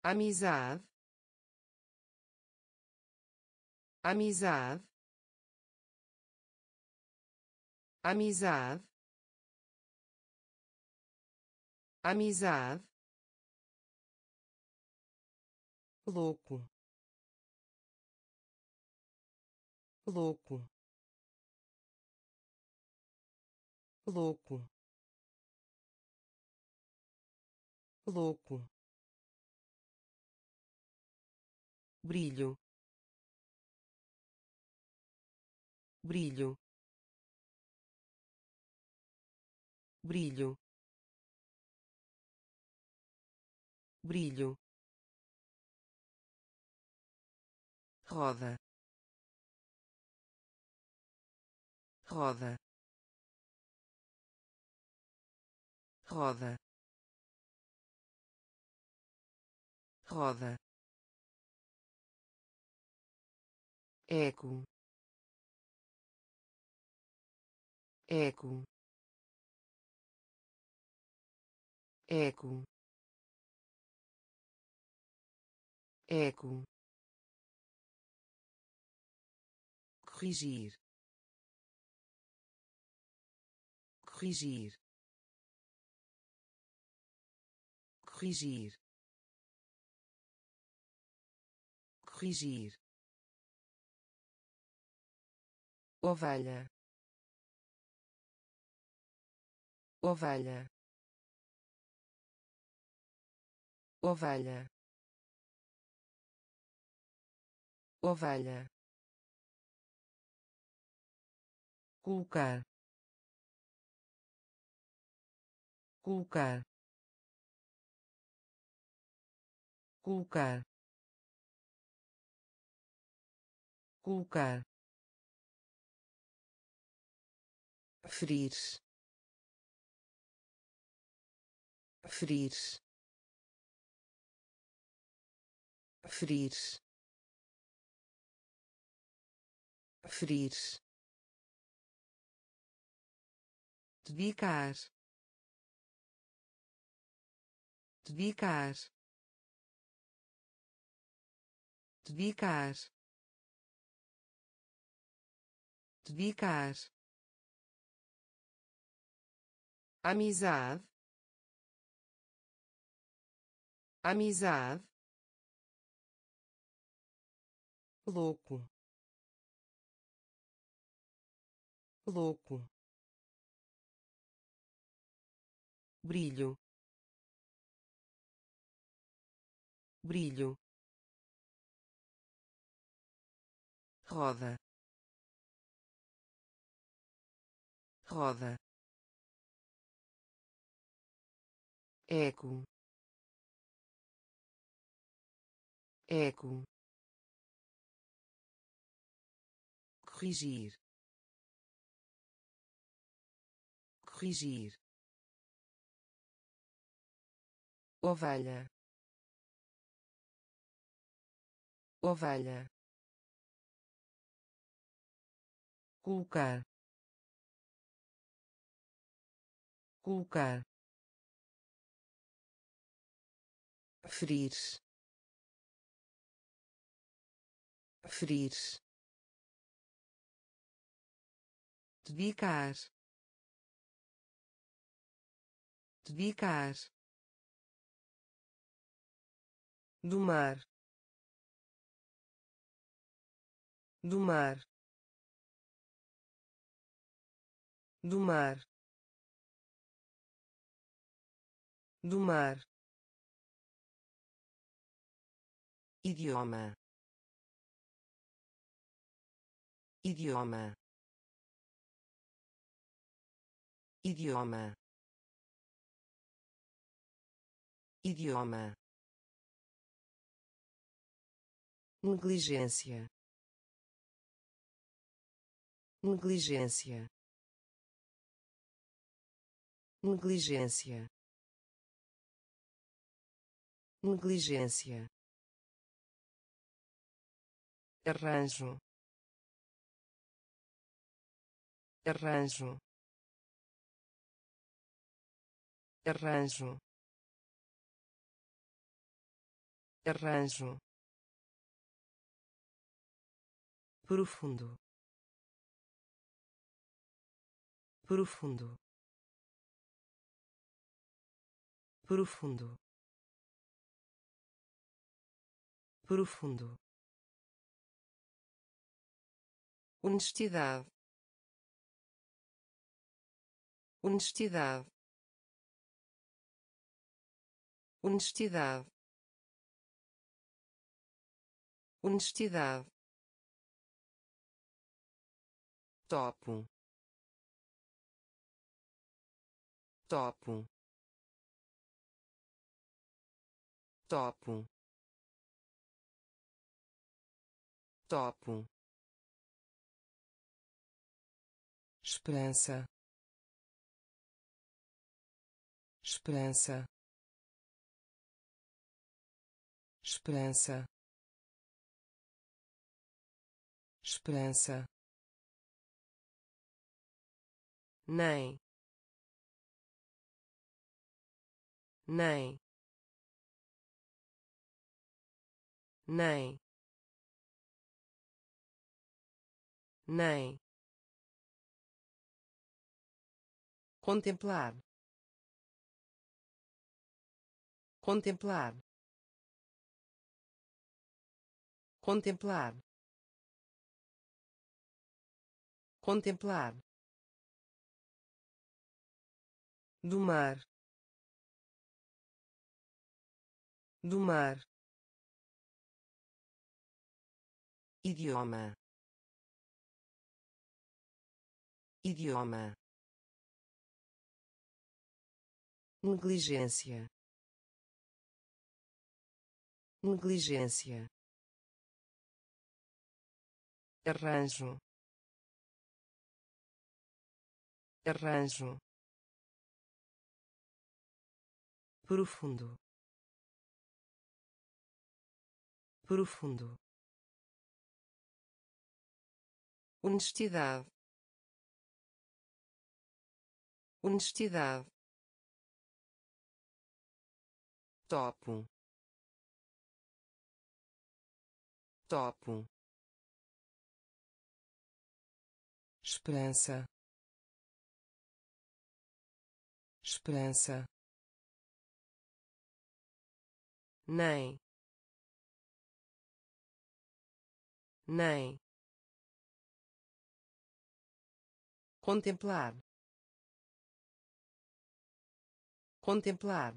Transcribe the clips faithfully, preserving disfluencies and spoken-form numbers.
amizade, amizade, amizade, amizade, louco, louco, louco, louco, brilho, brilho, brilho, brilho, roda, roda, roda, roda, eco, eco, eco, eco, corrigir, corrigir, corrigir, corrigir, ovelha, ovelha, ovelha, ovelha, colocar, colocar, colocar, colocar, ferir, ferir, ferir, ferir, dedicar, dedicar, dedicar, dedicar, amizade, amizade, louco, louco, brilho, brilho, roda, roda, eco, eco, corrigir, corrigir, ovelha, ovelha, colocar, colocar, ferir, ferir, dedicar, dedicar, domar, domar, domar, domar, idioma, idioma, idioma, idioma, negligência, negligência, negligência, negligência, arranjo, arranjo, arranjo, arranjo, profundo, profundo, profundo, profundo, honestidade, honestidade, honestidade, honestidade, topo, topo, topo, topo, esperança, esperança, esperança, esperança, nem, nem, nem, nem, contemplar, contemplar, contemplar, contemplar, do mar, do mar, idioma, idioma, negligência, negligência, arranjo, arranjo, profundo, profundo, honestidade, honestidade, topo, topo, esperança, esperança, nem, nem, contemplar, contemplar,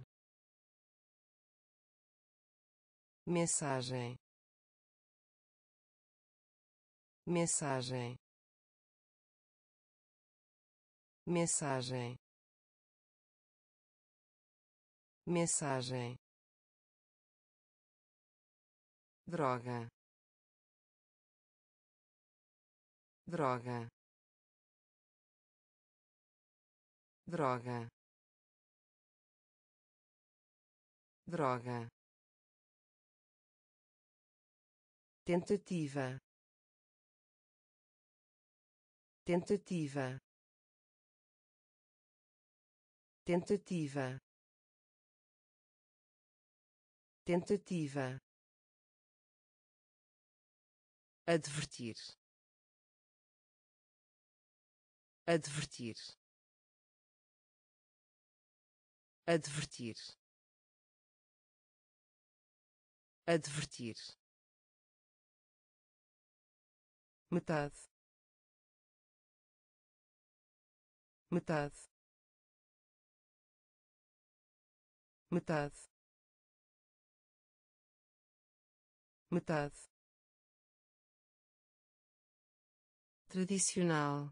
mensagem, mensagem, mensagem, mensagem, droga, droga, droga, droga, tentativa, tentativa, tentativa, tentativa, advertir, advertir, advertir, advertir, metade, metade, metade, metade, tradicional,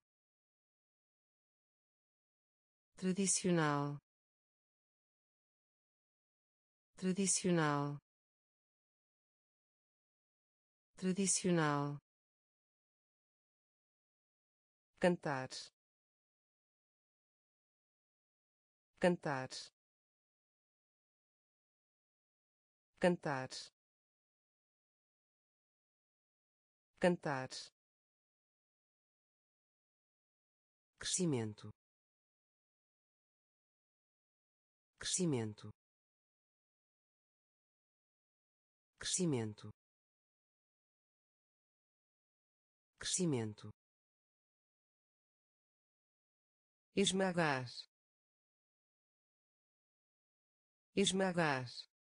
tradicional, tradicional, tradicional, cantar, cantar, cantar, cantar, crescimento, crescimento, crescimento, crescimento, esmagar, esmagar,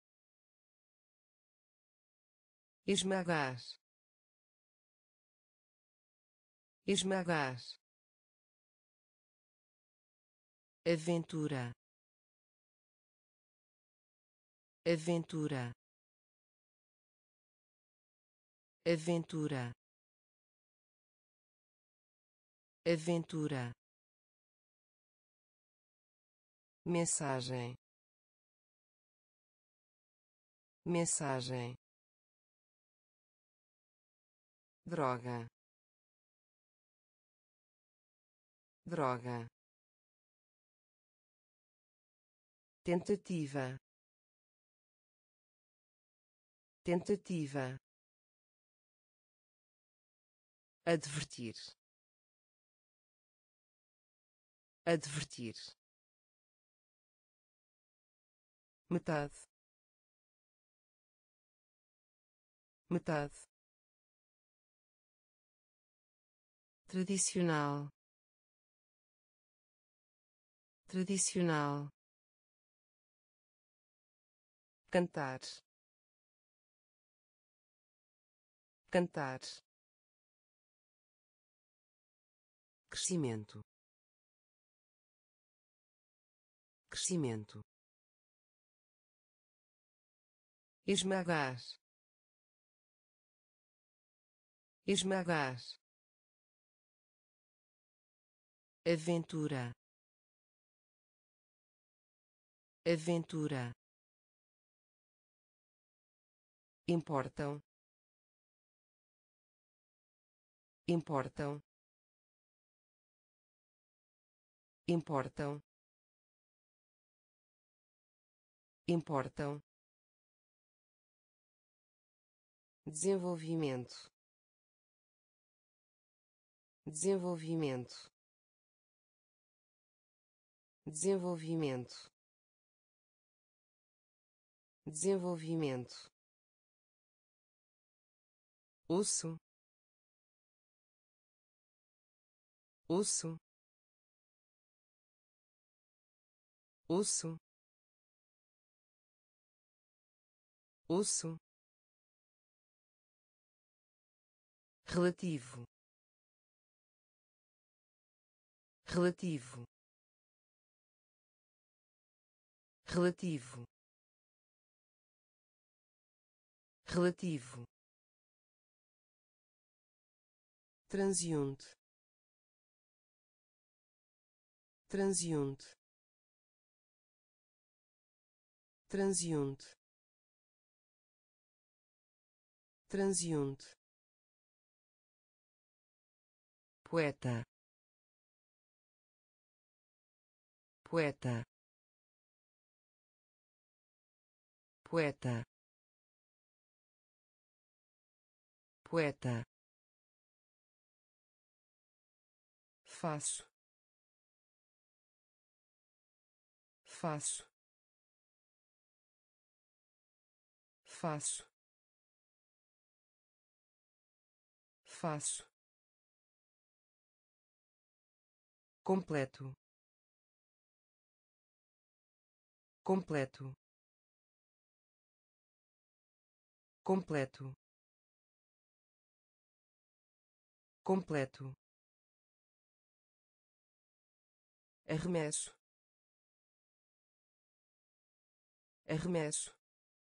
esmagar, esmagar, aventura, aventura, aventura, aventura, mensagem, mensagem, droga, droga, tentativa, tentativa, advertir, advertir, metade, metade, tradicional, tradicional, cantar, cantar, crescimento, crescimento, esmagar, esmagar, aventura, aventura, importam, importam, importam, importam, desenvolvimento, desenvolvimento, desenvolvimento, desenvolvimento, osso, osso, osso, osso, relativo, relativo, relativo, relativo, transeunte, transeunte, transeunte, transeunte, poeta, poeta, poeta, poeta, faço, faço, faço, faço, completo, completo, completo, completo, arremesso, arremesso,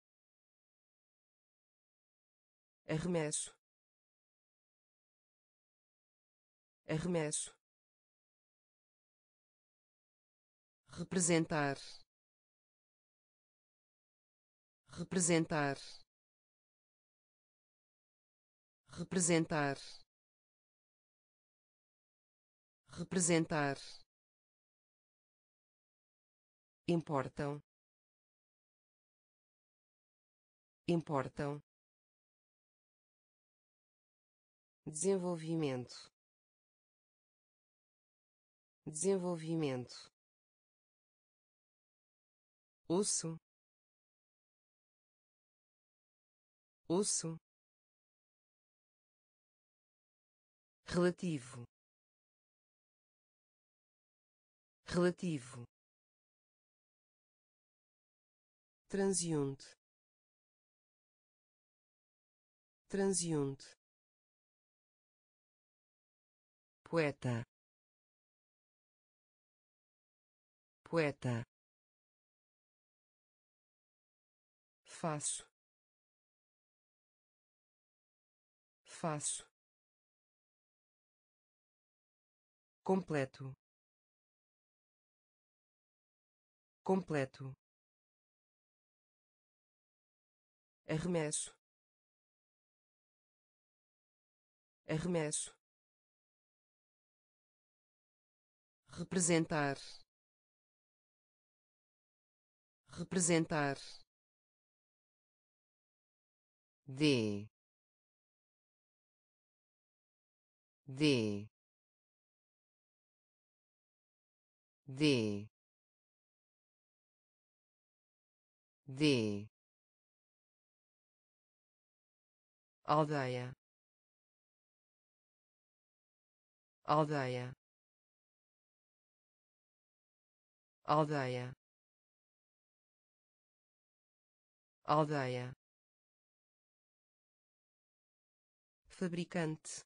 arremesso, arremesso, representar, representar, representar, representar, importam, importam, desenvolvimento, desenvolvimento, osso, osso, relativo, relativo, transeunte, transeunte, poeta, poeta, faço, faço, completo, completo, arremesso, arremesso, representar, representar, de, de, de, de, aldeia, aldeia, aldeia, aldeia, fabricante,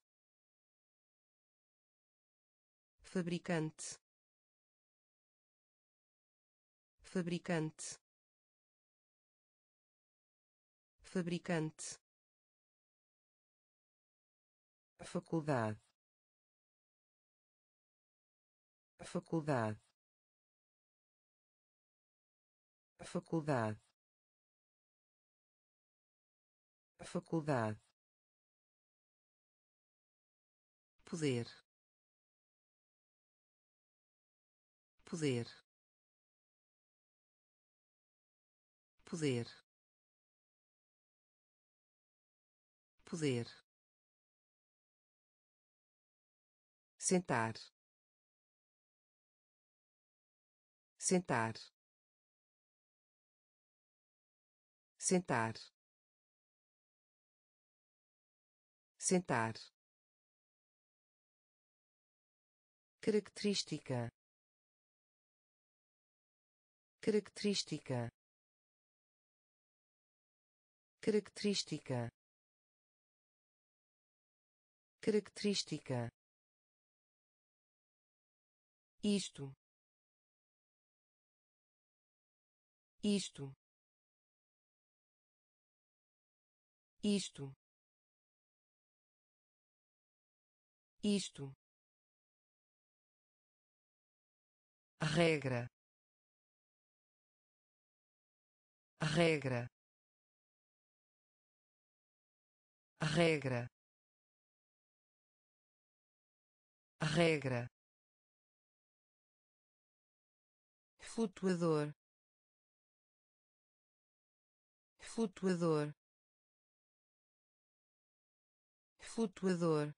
fabricante, fabricante, fabricante, faculdade, faculdade, faculdade, faculdade, poder, poder, poder, poder, sentar, sentar, sentar, sentar, característica, característica, característica, característica, isto, isto, isto, isto, regra, regra, regra, regra, flutuador, flutuador, flutuador,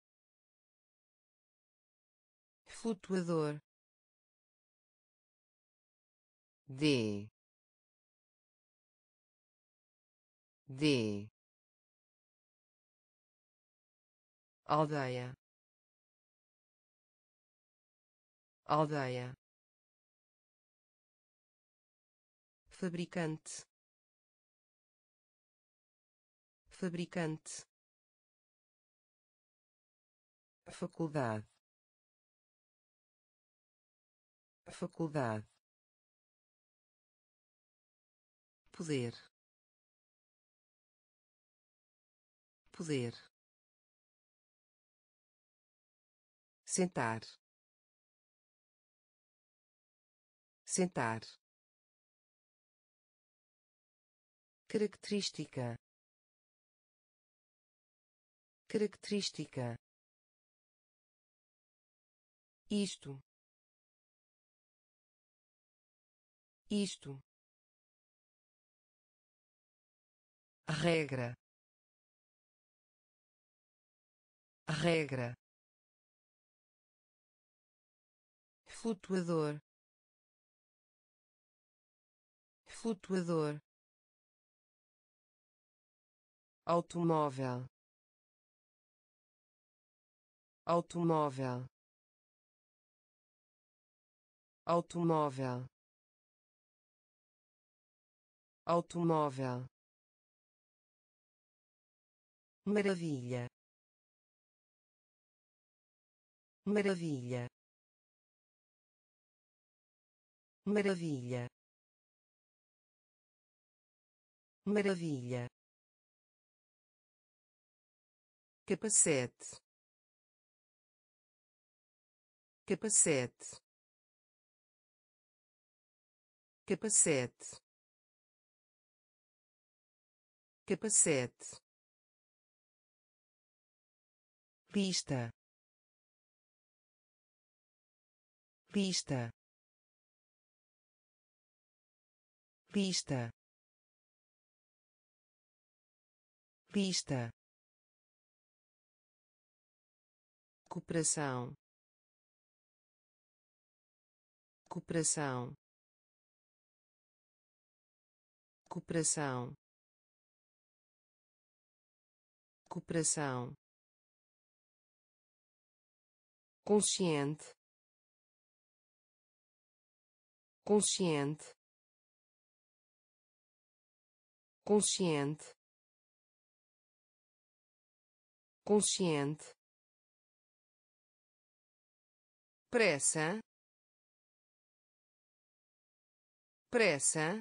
flutuador, de, de, aldeia, aldeia, fabricante, fabricante, faculdade, faculdade, poder, poder, sentar, sentar, característica, característica, isto, isto, regra, regra, flutuador, flutuador, automóvel, automóvel, automóvel, automóvel, maravilha, maravilha, maravilha, maravilha, capacete, capacete, capacete, capacete, lista, lista, lista, lista, cooperação, cooperação, cooperação, cooperação, consciente, consciente, consciente, consciente, pressa, pressa,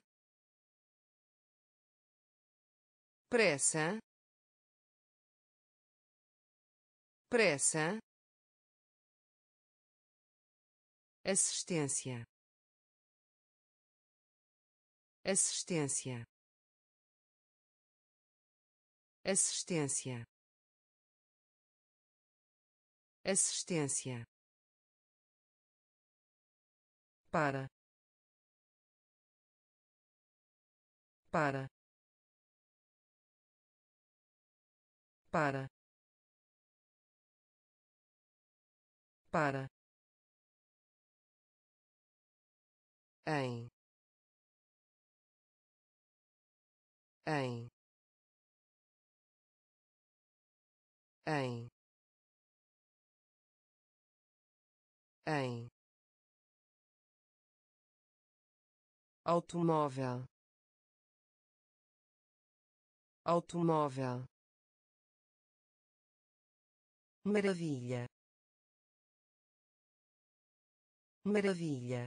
pressa, pressa, assistência, assistência, assistência, assistência, para, para, para, para, em, em, em, em, automóvel, automóvel, maravilha, maravilha,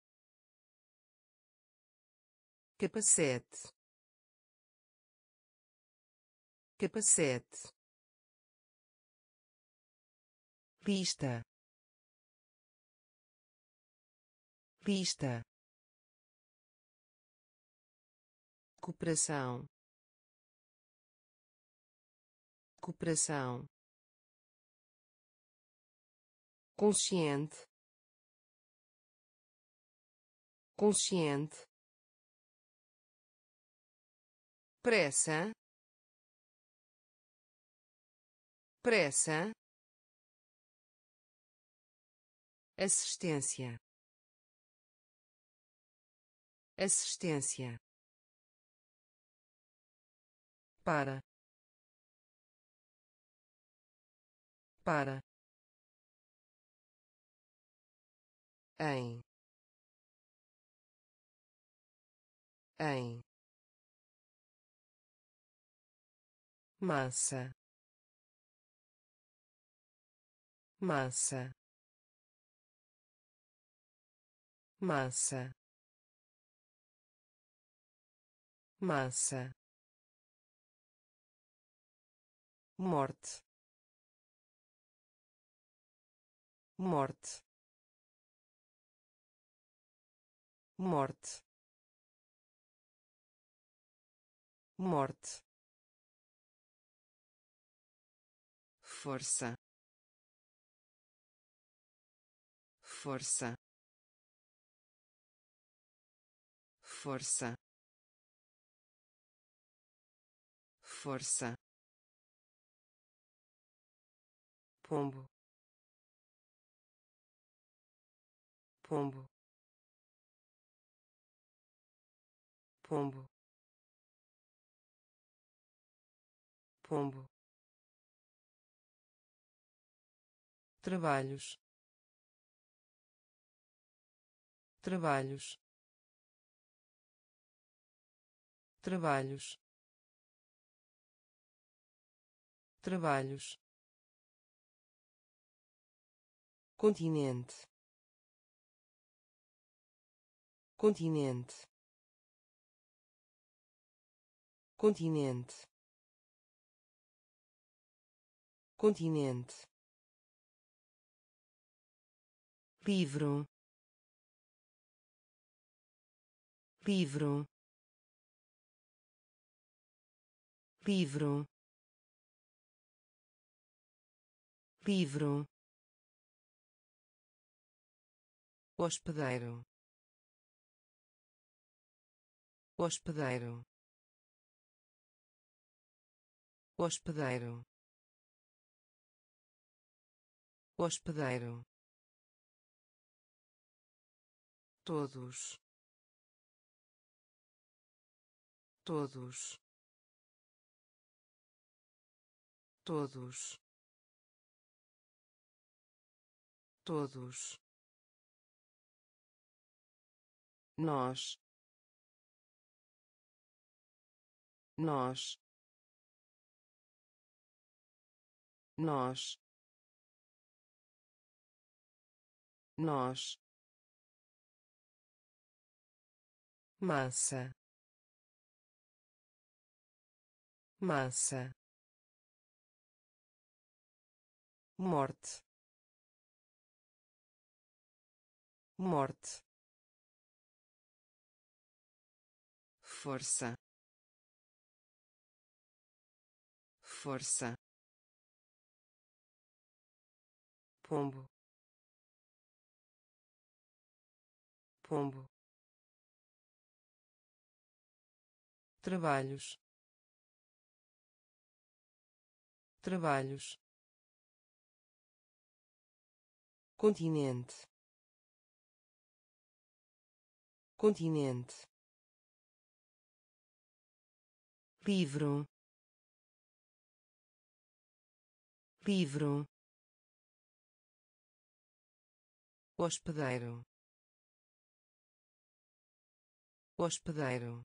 capacete, capacete, lista, lista, cooperação, cooperação, consciente, consciente, pressa, pressa, assistência, assistência, para, para, em, em, massa, massa, massa, massa, morte, morte, morte, morte, força, força, força, força, pombo, pombo, pombo, pombo, trabalhos, trabalhos, trabalhos, trabalhos, continente, continente, continente, continente, livro, livro, livro, livro, hospedeiro, hospedeiro, hospedeiro, hospedeiro, todos, todos, todos, todos, nós, nós, nós, nós, massa, massa, morte, morte, força, força, pombo, pombo, trabalhos, trabalhos, continente, continente, livro, livro, hospedeiro, hospedeiro,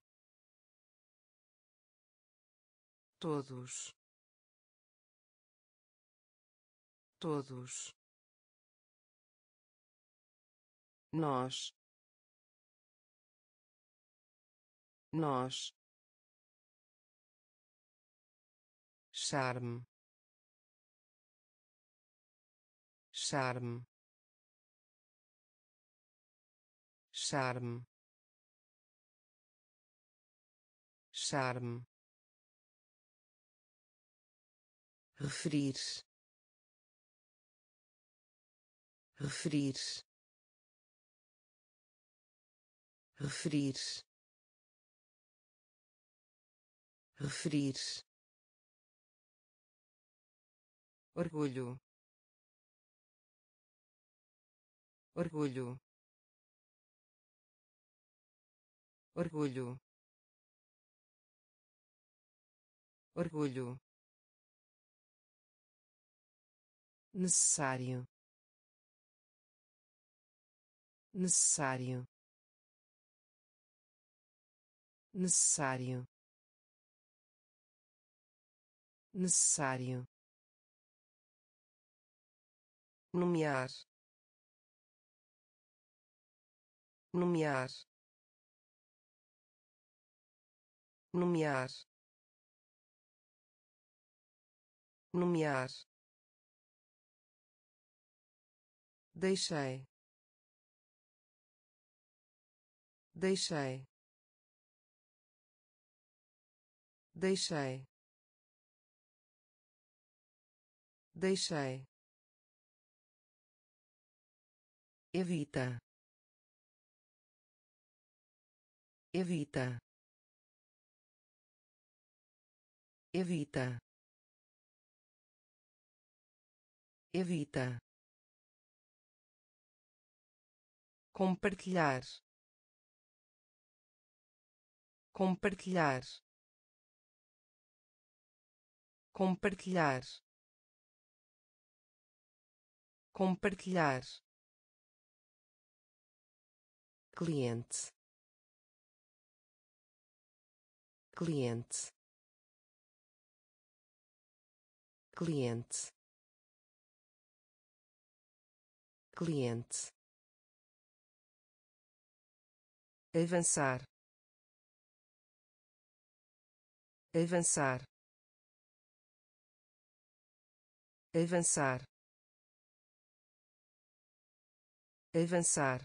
todos, todos, nós, nós, charme, charme, charme, charme, referir, referir, referir, referir, orgulho, orgulho, orgulho, orgulho, necessário, necessário, necessário, necessário, nomear, nomear, nomear, nomear, deixei, deixei, deixei, deixei, evita, evita, evita, evita, compartilhar, compartilhar, compartilhar, compartilhar, cliente, cliente, cliente, cliente, avançar, avançar, avançar, avançar,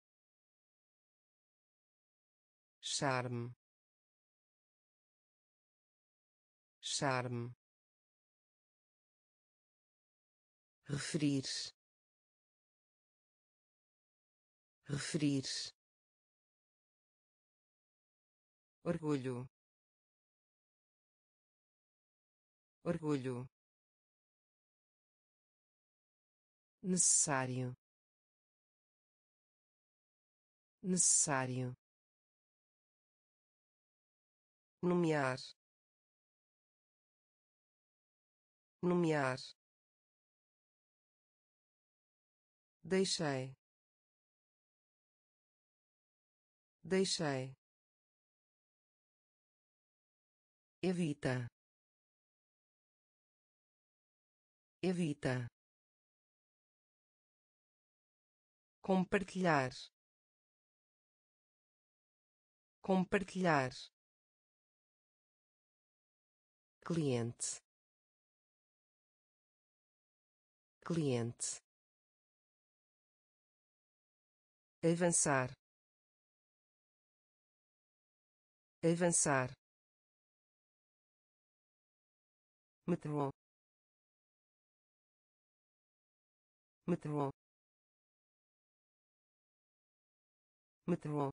charme, charme, referir, referir, orgulho, orgulho, necessário, necessário, nomear, nomear, deixei, deixei, evita, evita, compartilhar, compartilhar, cliente, cliente, avançar, avançar, metrô, metrô, metrô,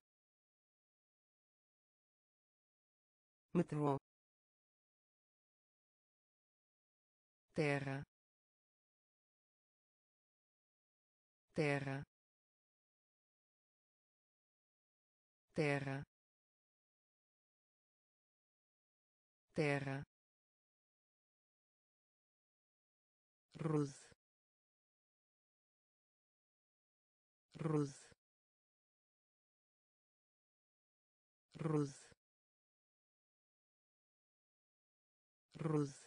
metrô, terra, terra, terra, terra, rude, rude, rude, rude,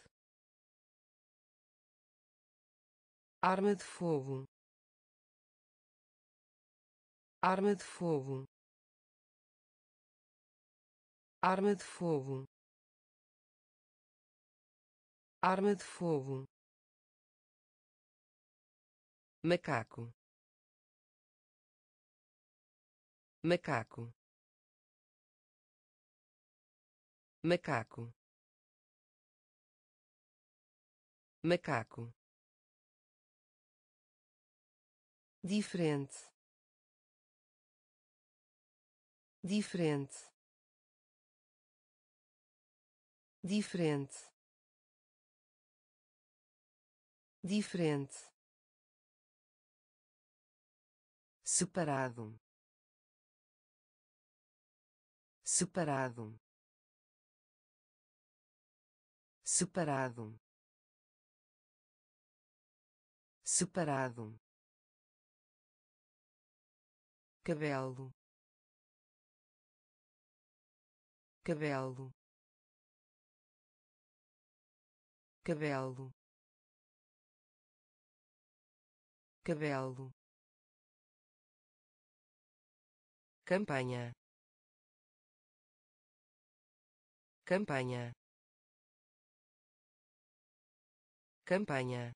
arma de fogo, arma de fogo, arma de fogo, arma de fogo, macaco, macaco, macaco, macaco, diferente, diferente, diferente, diferente, separado, separado, separado, separado, cabelo, cabelo, cabelo, cabelo, campanha, campanha, campanha,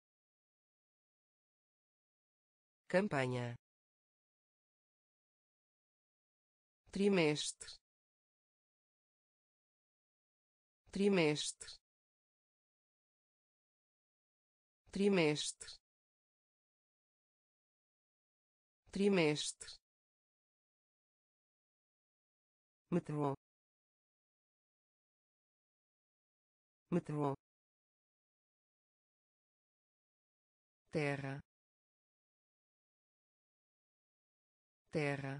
campanha, trimestre, trimestre, trimestre, trimestre, metrô, metrô, terra, terra,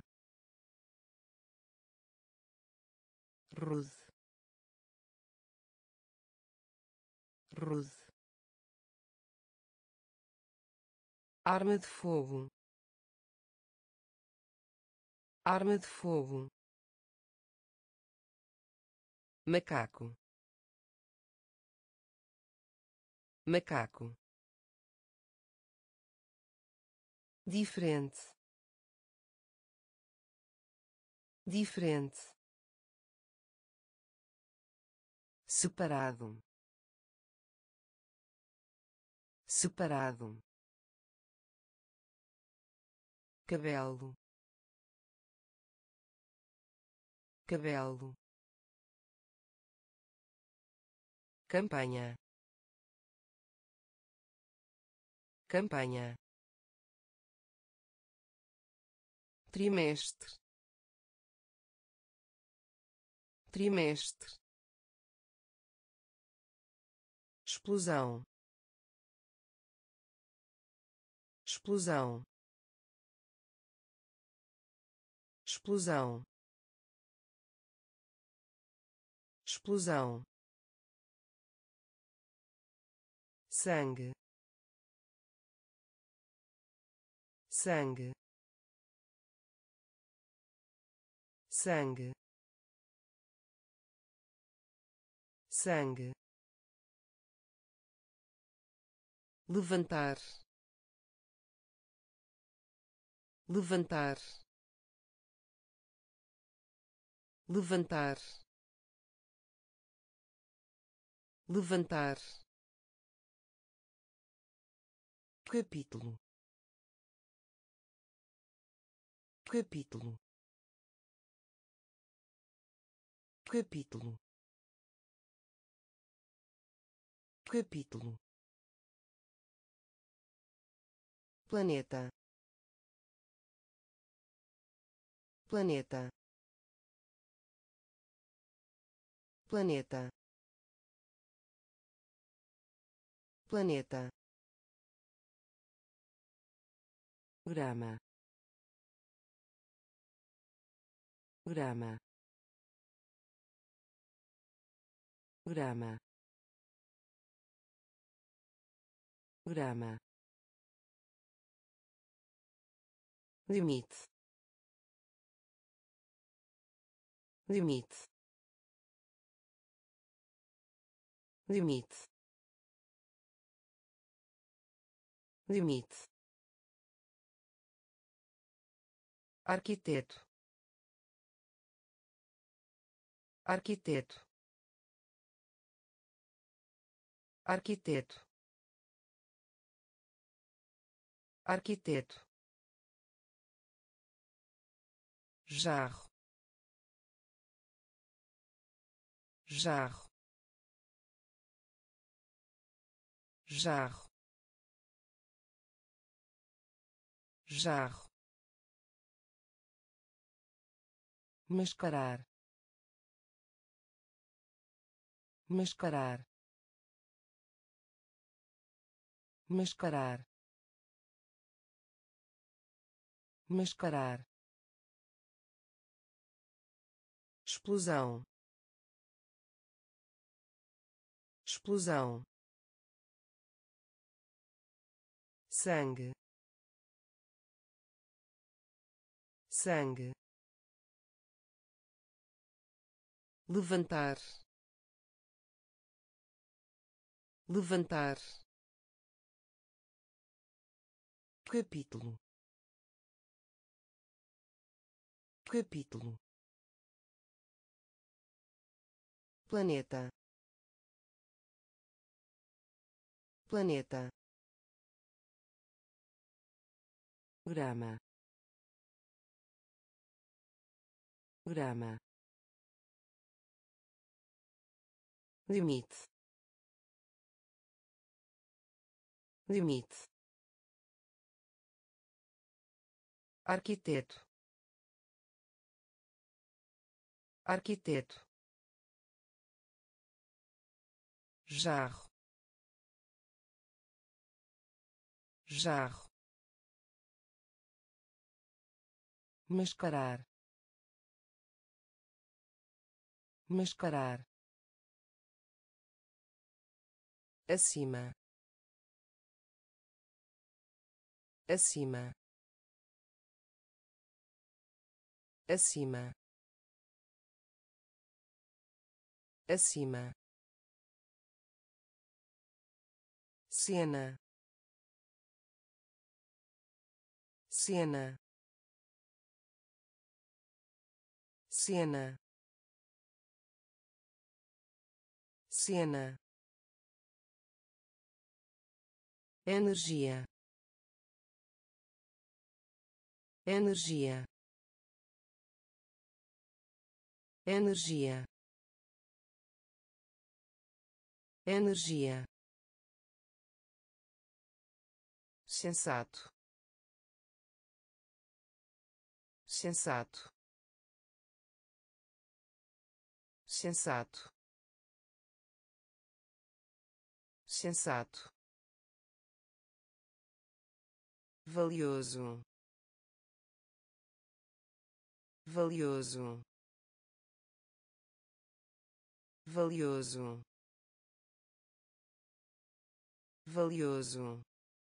rude, rude, arma de fogo, arma de fogo, macaco, macaco, diferente, diferente, separado, separado, cabelo, cabelo, campanha, campanha, trimestre, trimestre, explosão, explosão, explosão, explosão, sangue, sangue, sangue, sangue, levantar, levantar, levantar, levantar, capítulo, capítulo, capítulo, capítulo, planeta, planeta, planeta, planeta, grama, grama, grama, grama, limite, limite, limite, limite, arquiteto, arquiteto, arquiteto, arquiteto, jarro, jarro, jarro, jarro, mascarar, mascarar, mascarar, mascarar, explosão, explosão, sangue, sangue, levantar, levantar, capítulo, capítulo, planeta, planeta, grama, grama, limite, limite, arquiteto, arquiteto, jarro, jarro, mascarar, mascarar, acima, acima, acima, acima, cena, cena, cena, cena, energia, energia, energia, energia, sensato, sensato, sensato, sensato, valioso, valioso, valioso, valioso,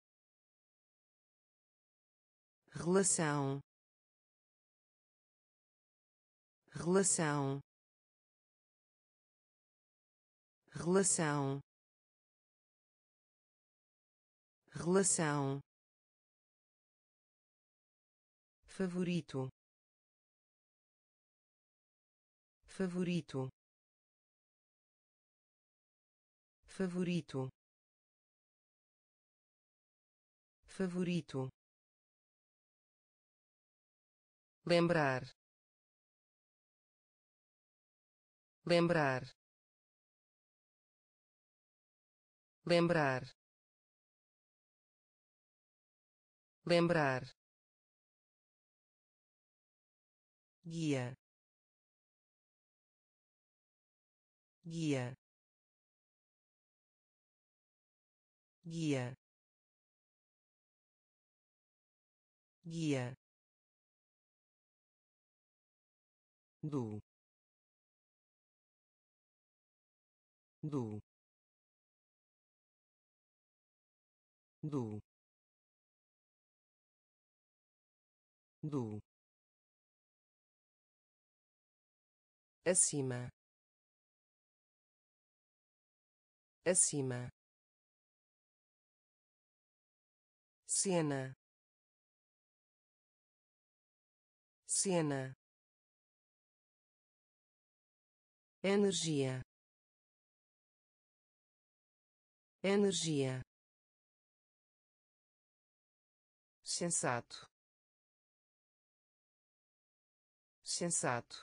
relação, relação, relação, relação, favorito, favorito, favorito, favorito, lembrar, lembrar, lembrar, lembrar, guia, guia, guia, guia, do, do, do, do, acima, acima, cena, cena, energia, energia, sensato, sensato,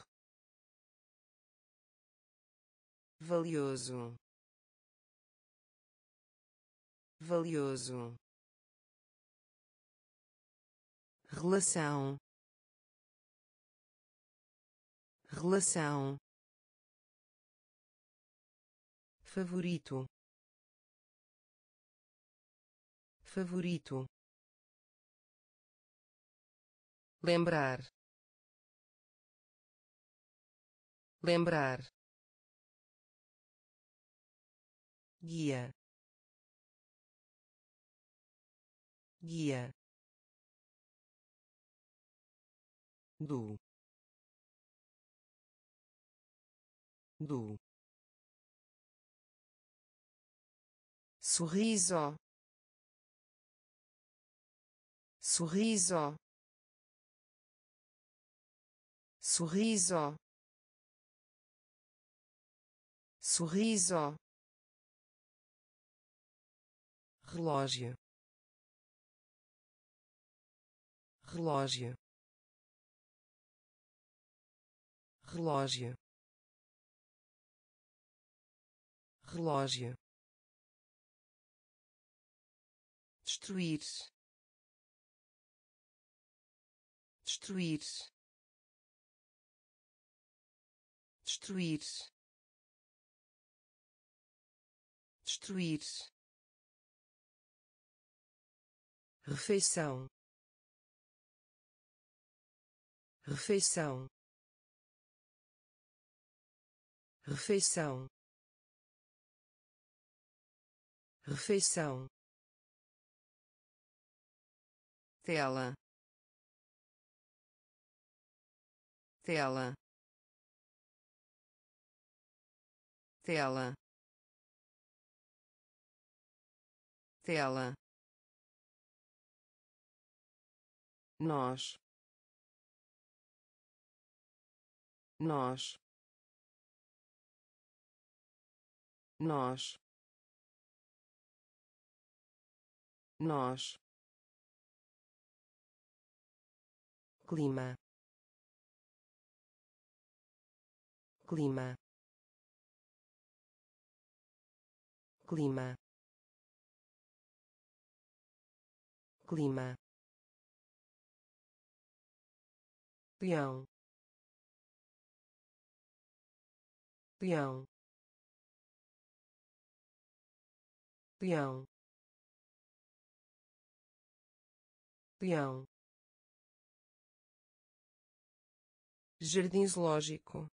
valioso, valioso, relação, relação, favorito, favorito, lembrar, lembrar, guia, guia, do, do, sorriso, sorriso, sorriso, sorriso, relógio, relógio, relógio, relógio, destruir, destruir, destruir, destruir, refeição, refeição, refeição, refeição, tela, tela, tela, tela, nós, nós, nós, nós, clima, clima, clima, clima, peão, peão, peão, peão, jardim zoológico,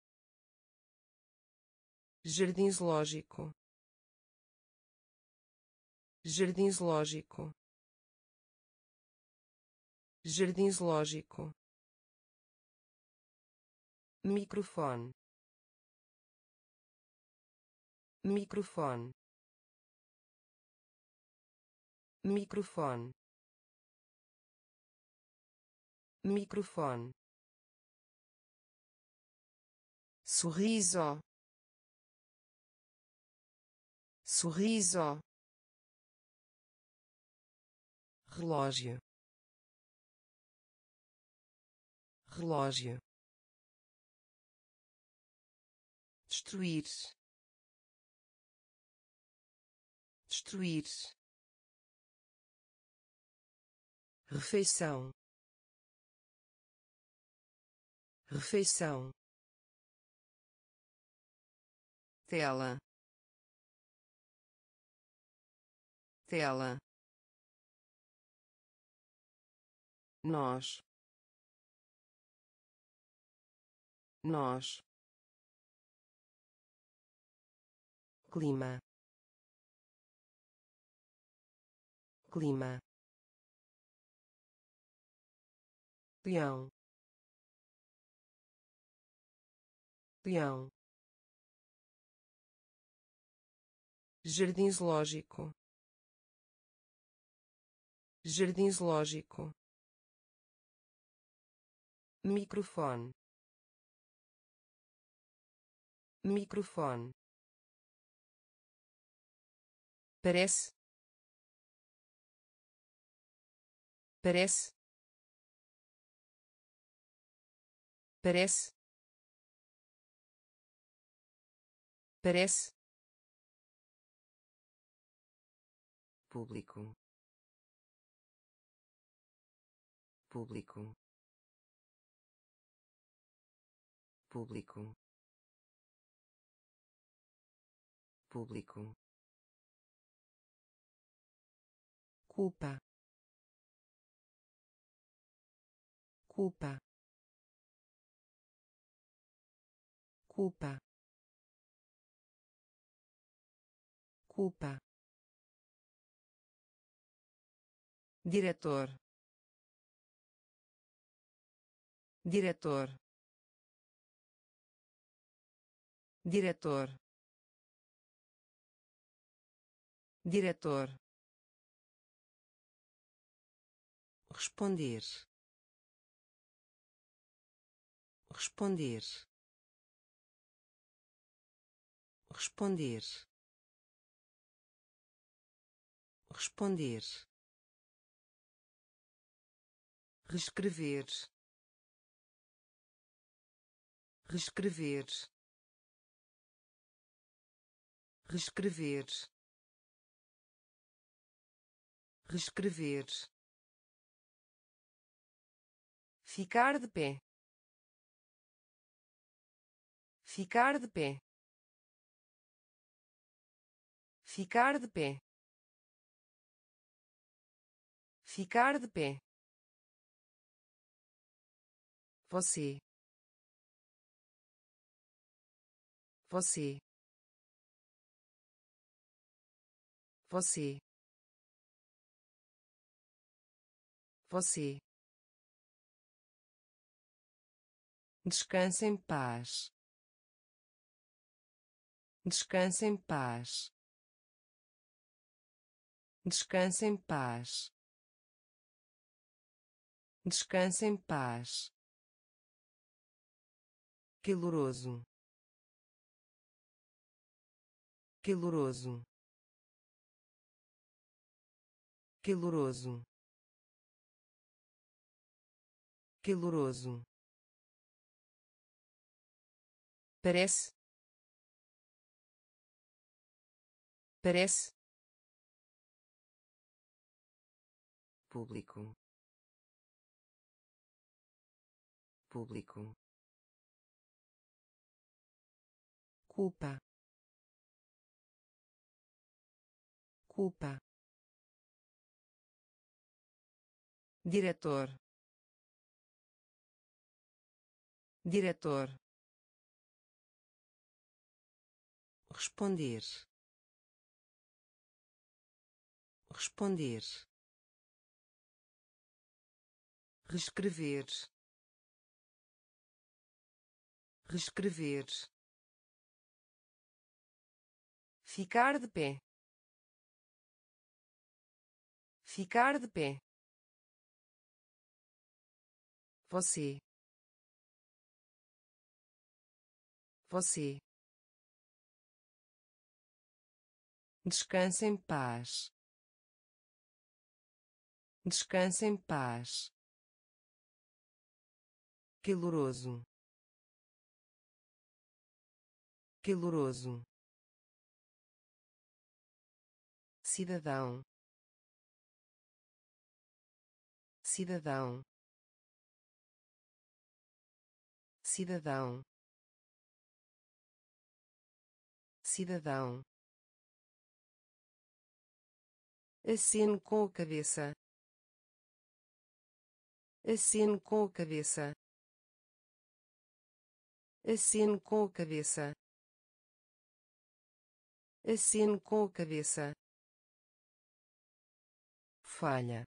jardim zoológico, jardim zoológico, jardim zoológico, microfone, microfone, microfone, microfone, sorriso, sorriso, relógio, relógio, destruir, destruir, refeição, refeição, tela, tela, nós, nós, clima, clima, peão, peão, jardim zoológico, jardim zoológico, microfone, microfone, parece, parece, parece, parece, público, público, público, público, culpa, culpa, culpa, culpa, diretor, diretor, diretor, diretor, responder, responder, responder, responder, reescrever, reescrever, reescrever, reescrever, ficar de pé, ficar de pé, ficar de pé, ficar de pé, você, você, Você. Você. Descanse em paz. Descanse em paz. Descanse em paz. Descanse em paz. Caloroso. Caloroso. Caloroso. Caloroso. Parece. Parece. Público. Público. Culpa. Culpa. Diretor. Diretor. Responder. Responder. Reescrever. Reescrever. Ficar de pé. Ficar de pé. Você. Você. Descanse em paz. Descanse em paz. Caloroso. Caloroso. Cidadão. Cidadão. Cidadão. Cidadão. Aceno com a cabeça. Aceno com a cabeça. Aceno com a cabeça. Aceno com a cabeça. Falha.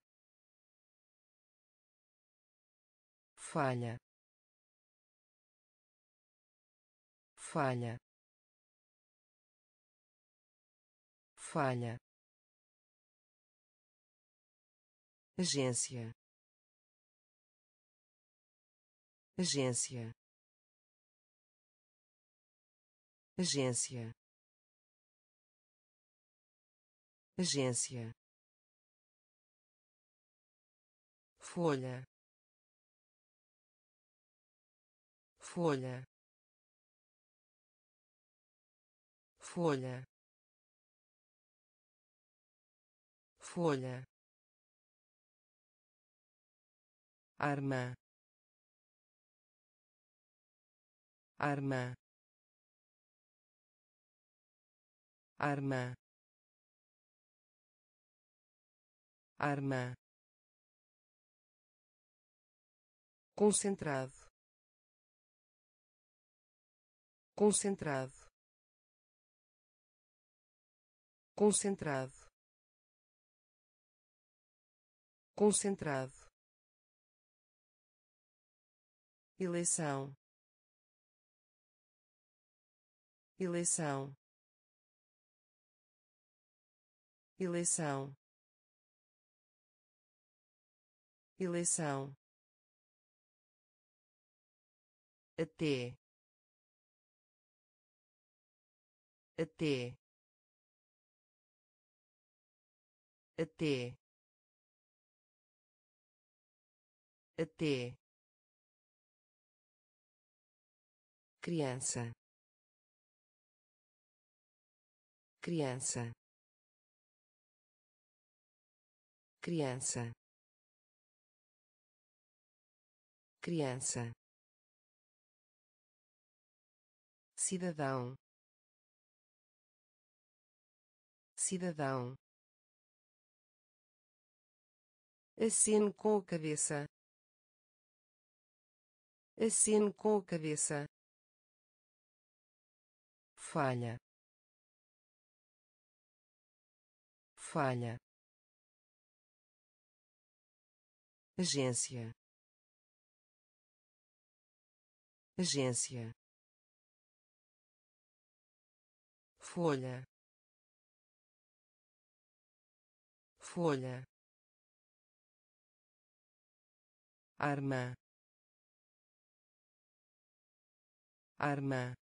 Falha. Falha. Falha. Agência. Agência. Agência. Agência. Folha. Folha. Folha. Folha. Arma. Arma. Arma. Arma. Concentrado. Concentrado. Concentrado. Concentrado. Eleição. Eleição. Eleição. Eleição. Até. Até. Até. Até. Criança. Criança. Criança. Criança. Cidadão. Cidadão. Aceno com a cabeça. Aceno com a cabeça. Falha. falha, agência, agência, folha, folha, arma, arma,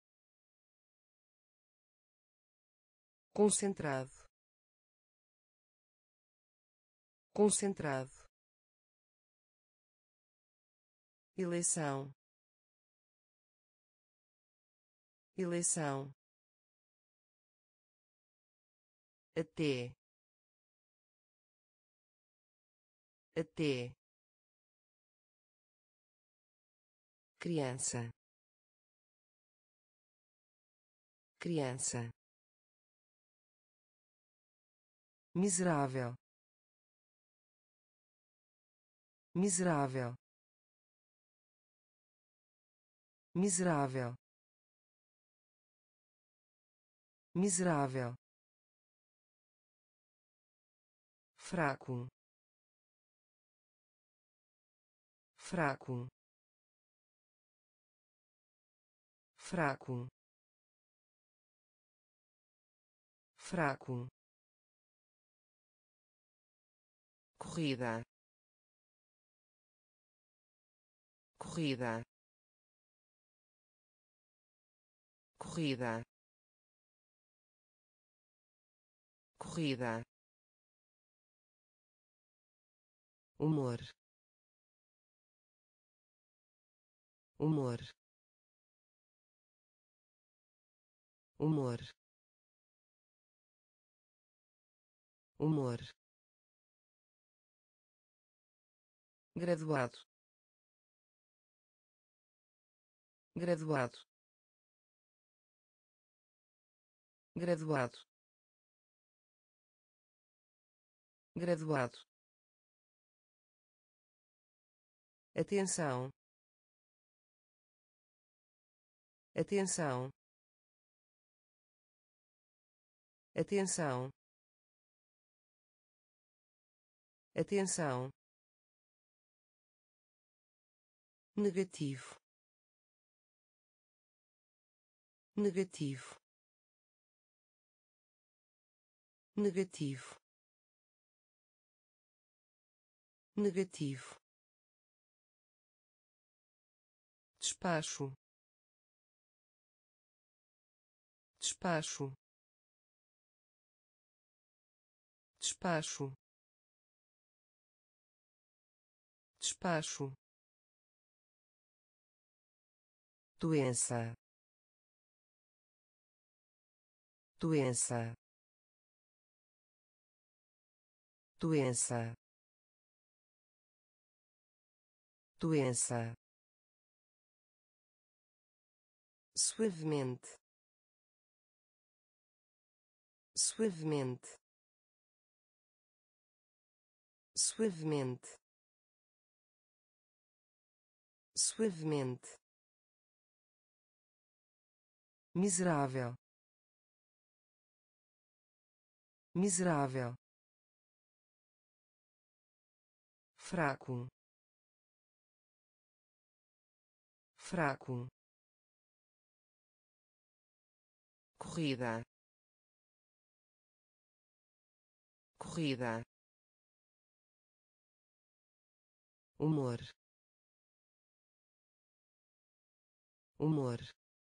concentrado, concentrado, eleição, eleição, até, até, criança, criança, miserável, miserável, miserável, miserável, fraco, fraco, fraco, fraco, corrida, corrida, corrida, corrida, humor, humor, humor, humor, graduado, graduado, graduado, graduado, atenção, atenção, atenção, atenção, negativo, negativo, negativo, negativo, despacho, despacho, despacho, despacho, doença, doença, doença, doença, suavemente, suavemente, suavemente, suavemente, miserável, miserável, fraco, fraco, corrida, corrida, humor, humor,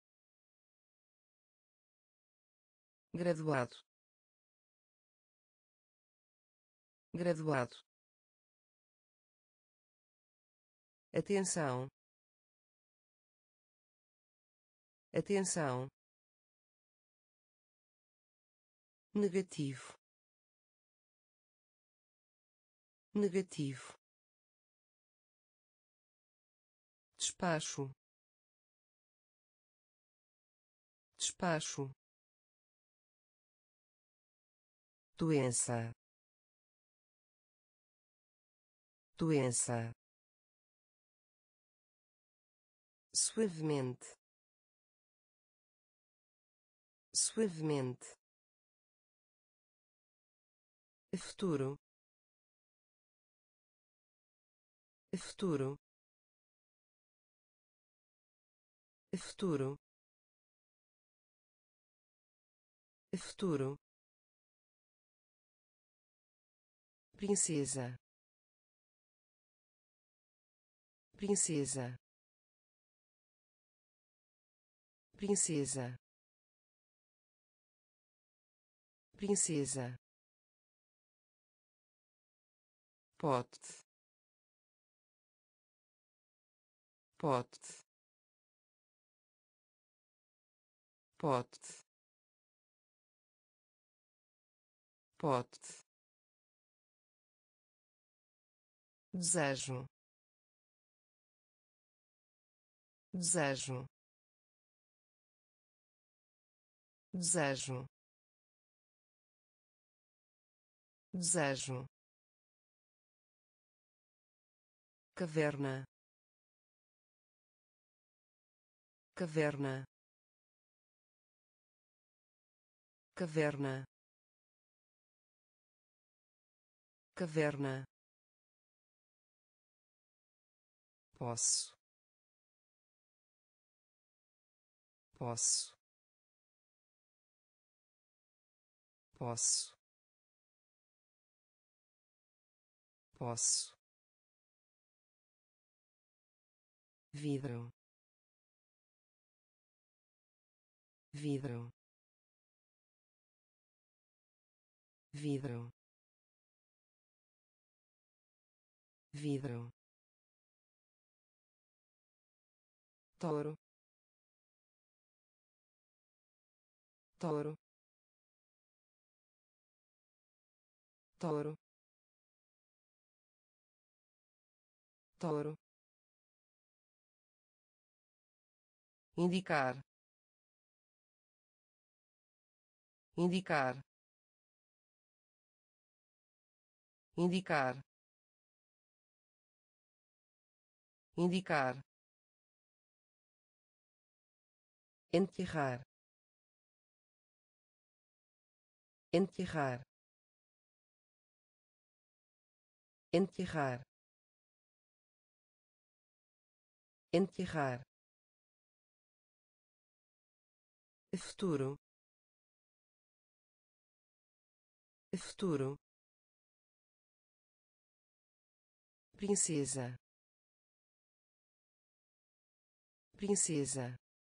graduado, graduado, atenção, atenção, negativo, negativo, despacho, despacho, doença, doença, suavemente, suavemente, futuro, futuro, futuro, futuro, princesa, princesa, princesa, princesa, pote, pote, pote, pote, desejo, desejo, desejo, desejo, caverna, caverna, caverna, caverna, posso, posso, posso, posso, vidro, vidro, vidro, vidro, touro, touro, touro, touro, indicar, indicar, indicar, indicar, enterrar, enterrar, enterrar, enterrar, futuro, futuro, princesa, princesa,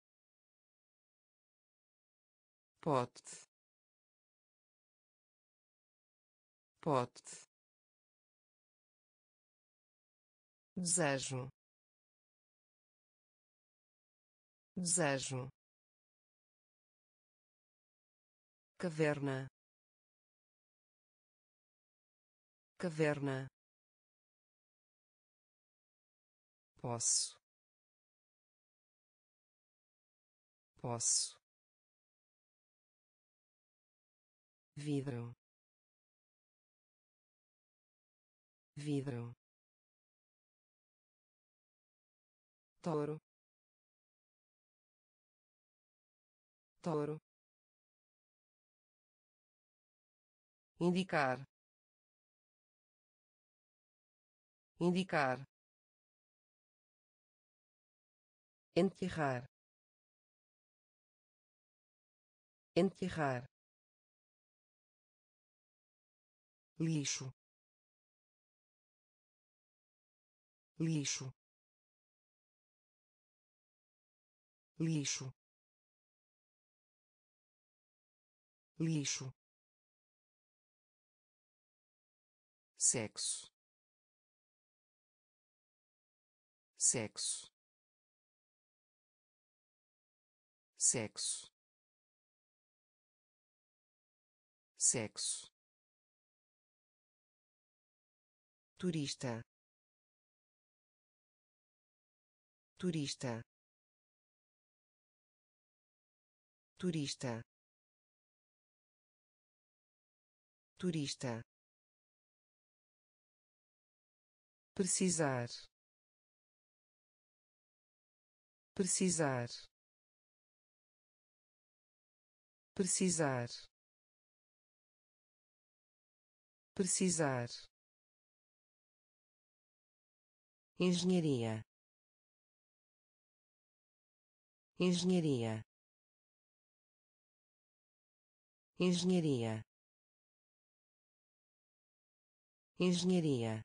pote, pote, desejo, desejo, caverna, caverna, posso, posso, vidro, vidro, touro, touro, indicar, indicar, enterrar, enterrar, lixo, lixo, lixo, lixo, sexo, sexo, sexo, sexo, turista, turista, turista, turista, precisar, precisar, precisar, precisar, engenharia, engenharia, engenharia, engenharia,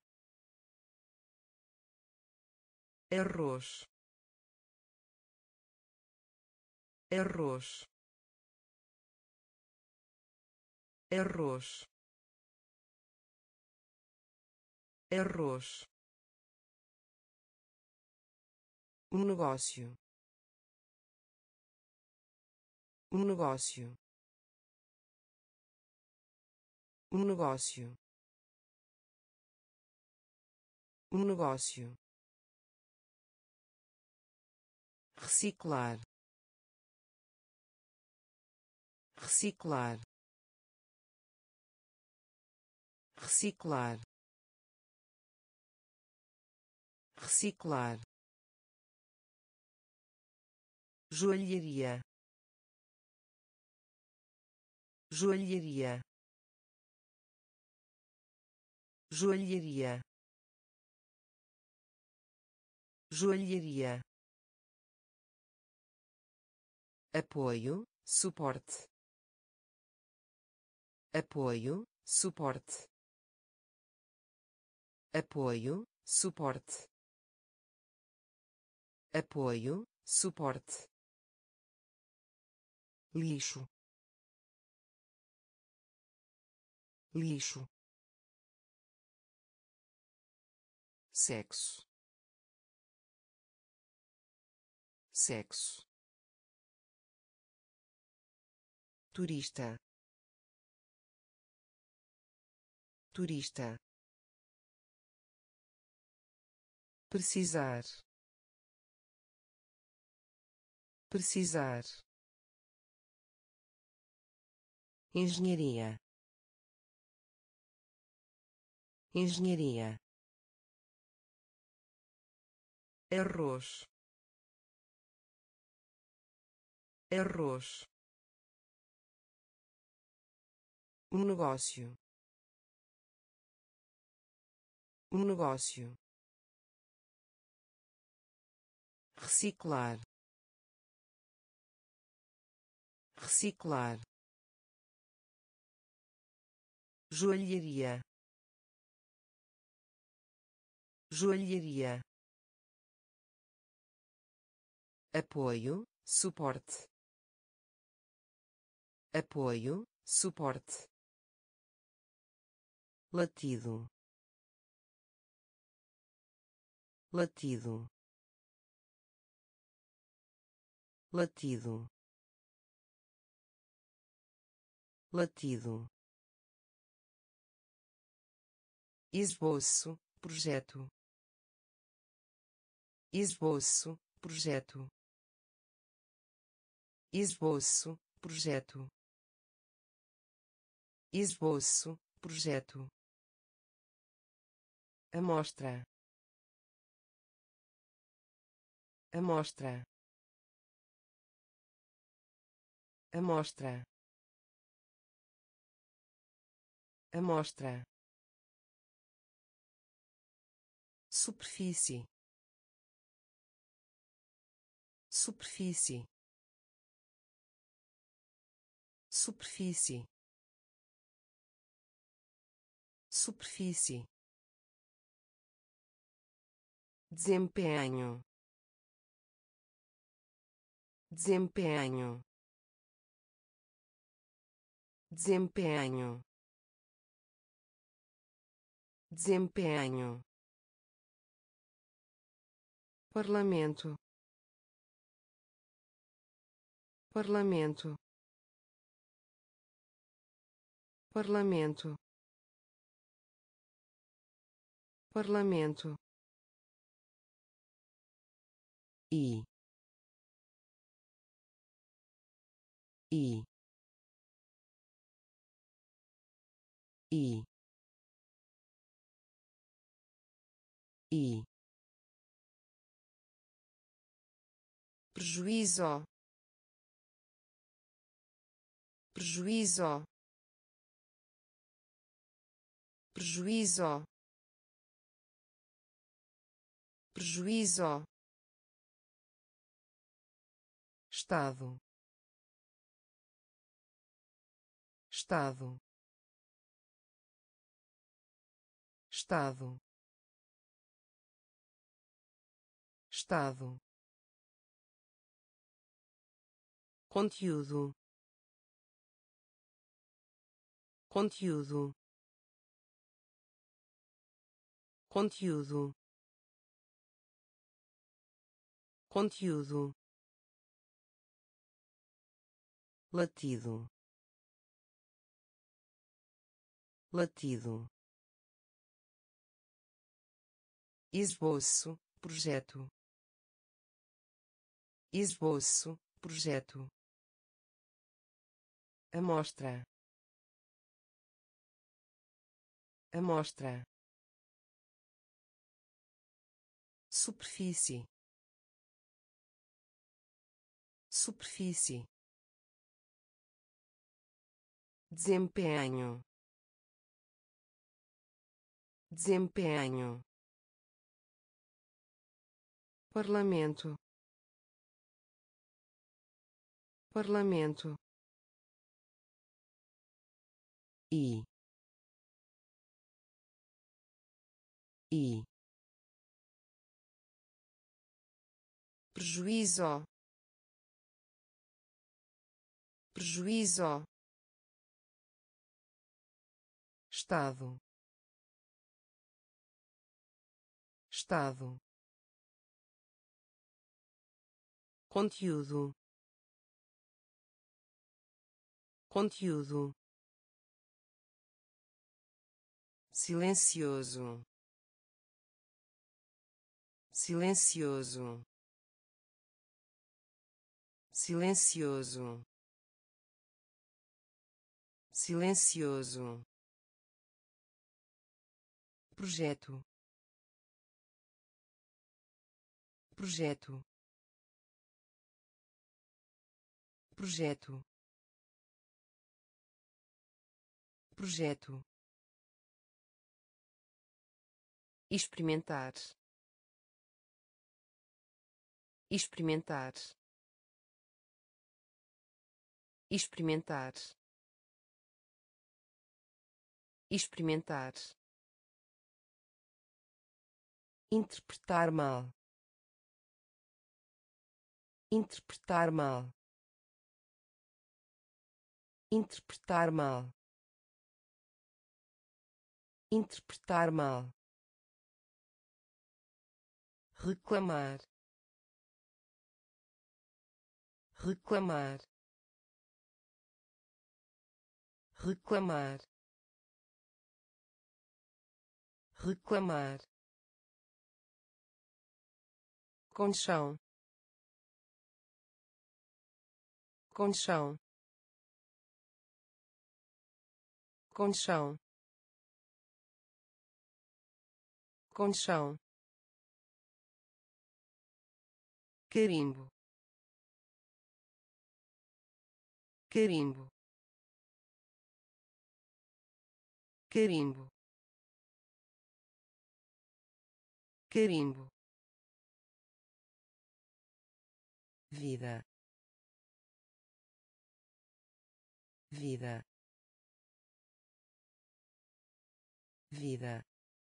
arroz, arroz, arroz, arroz, um negócio, um negócio, um negócio, um negócio, reciclar, reciclar, reciclar, reciclar, joalharia, joalharia, joalharia, joalharia, apoio, suporte, apoio, suporte, apoio, suporte, apoio, suporte, lixo, lixo, sexo, sexo, turista, turista, precisar, precisar, engenharia, engenharia, arroz, arroz, um negócio, um negócio, reciclar, reciclar, joalharia, joalharia, apoio, suporte, apoio, suporte, latido, latido, latido, latido, esboço, projeto, esboço, projeto, esboço, projeto, esboço, projeto, amostra, amostra, amostra, amostra, superfície, superfície, superfície, superfície, desempenho, desempenho, desempenho, desempenho, parlamento, parlamento, parlamento, parlamento, e e e e prejuízo, prejuízo, prejuízo, prejuízo, estado, estado, estado, estado, conteúdo, conteúdo, conteúdo, conteúdo, latido, latido, esboço, projeto, esboço, projeto, amostra, amostra, superfície, superfície, desempenho, desempenho, parlamento, parlamento, e e prejuízo, prejuízo, estado, estado, conteúdo, conteúdo, silencioso, silencioso, silencioso, silencioso, projeto, projeto, projeto, projeto, experimentar, experimentar, experimentar, experimentar, interpretar mal, interpretar mal, interpretar mal, interpretar mal, reclamar, reclamar, reclamar, reclamar, colchão, colchão, colchão, colchão, carimbo, carimbo, carimbo, carimbo, vida, vida, vida,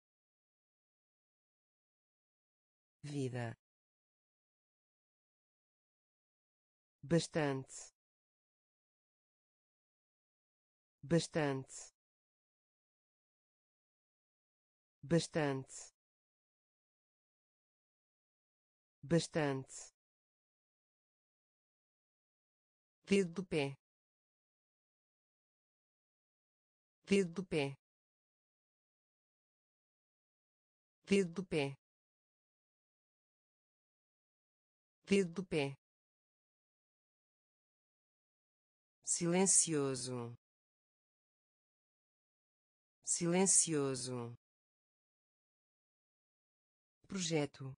vida, bastante, bastante, bastante, bastante, dedo do pé, dedo do pé, dedo do pé, dedo do pé, silencioso, silencioso, projeto,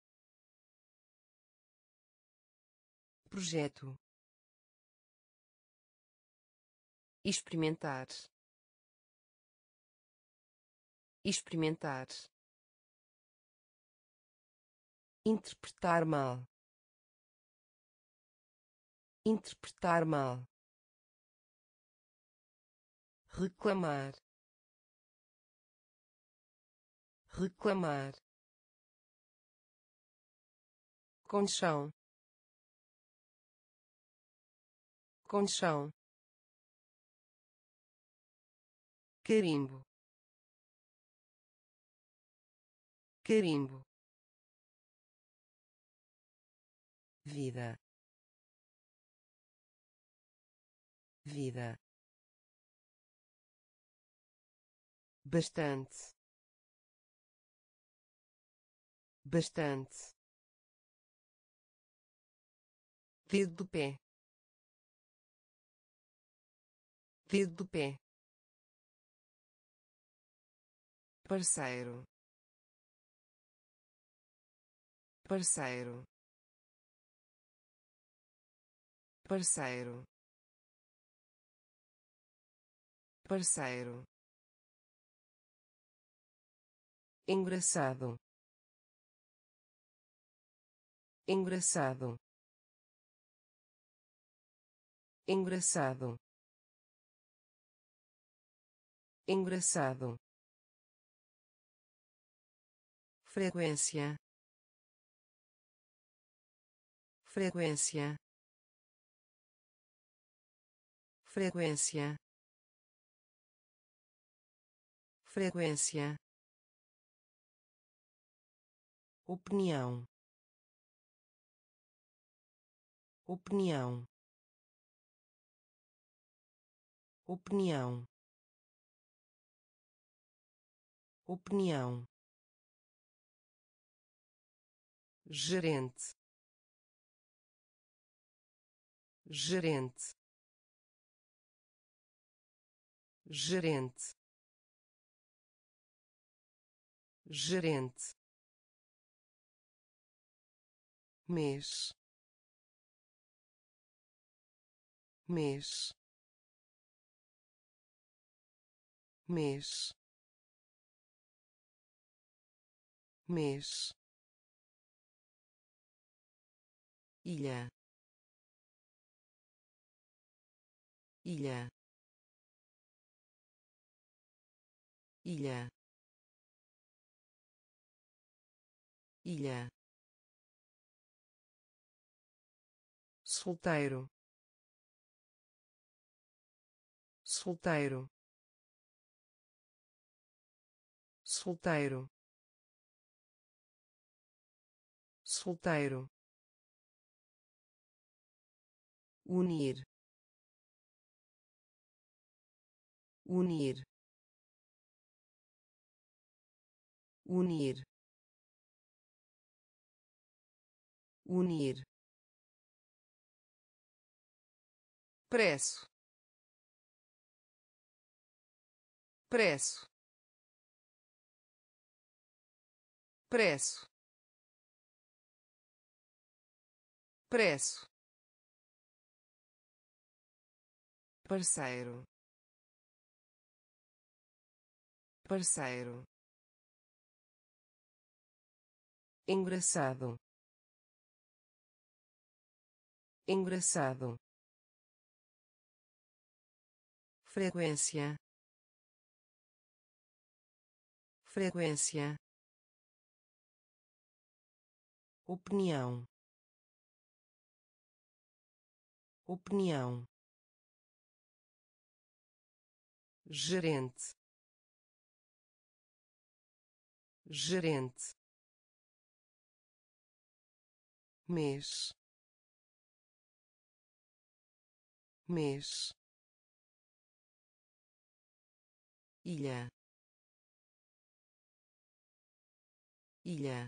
projeto, experimentar, experimentar, interpretar mal, interpretar mal, reclamar, reclamar, colchão, colchão, carimbo, carimbo, vida, vida, bastante, bastante, dedo do pé, dedo do pé, parceiro, parceiro, parceiro, parceiro, engraçado, engraçado, engraçado, engraçado, frequência, frequência, frequência, frequência, opinião, opinião, opinião, opinião, gerente, gerente, gerente, gerente, mês, mês, mês, mês, ilha, ilha, ilha, ilha, solteiro, solteiro, solteiro, solteiro, unir, unir, unir, unir, preço, preço, preço, preço, parceiro, parceiro, engraçado, engraçado, frequência, frequência, opinião, opinião, gerente, gerente, mês, mês, ilha, ilha,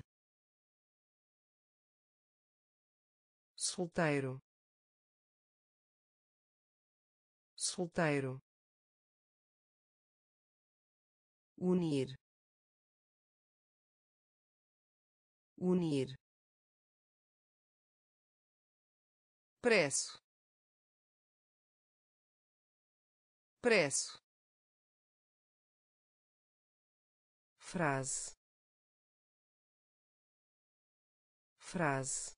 solteiro, solteiro, unir, unir, preço, preço, frase, frase,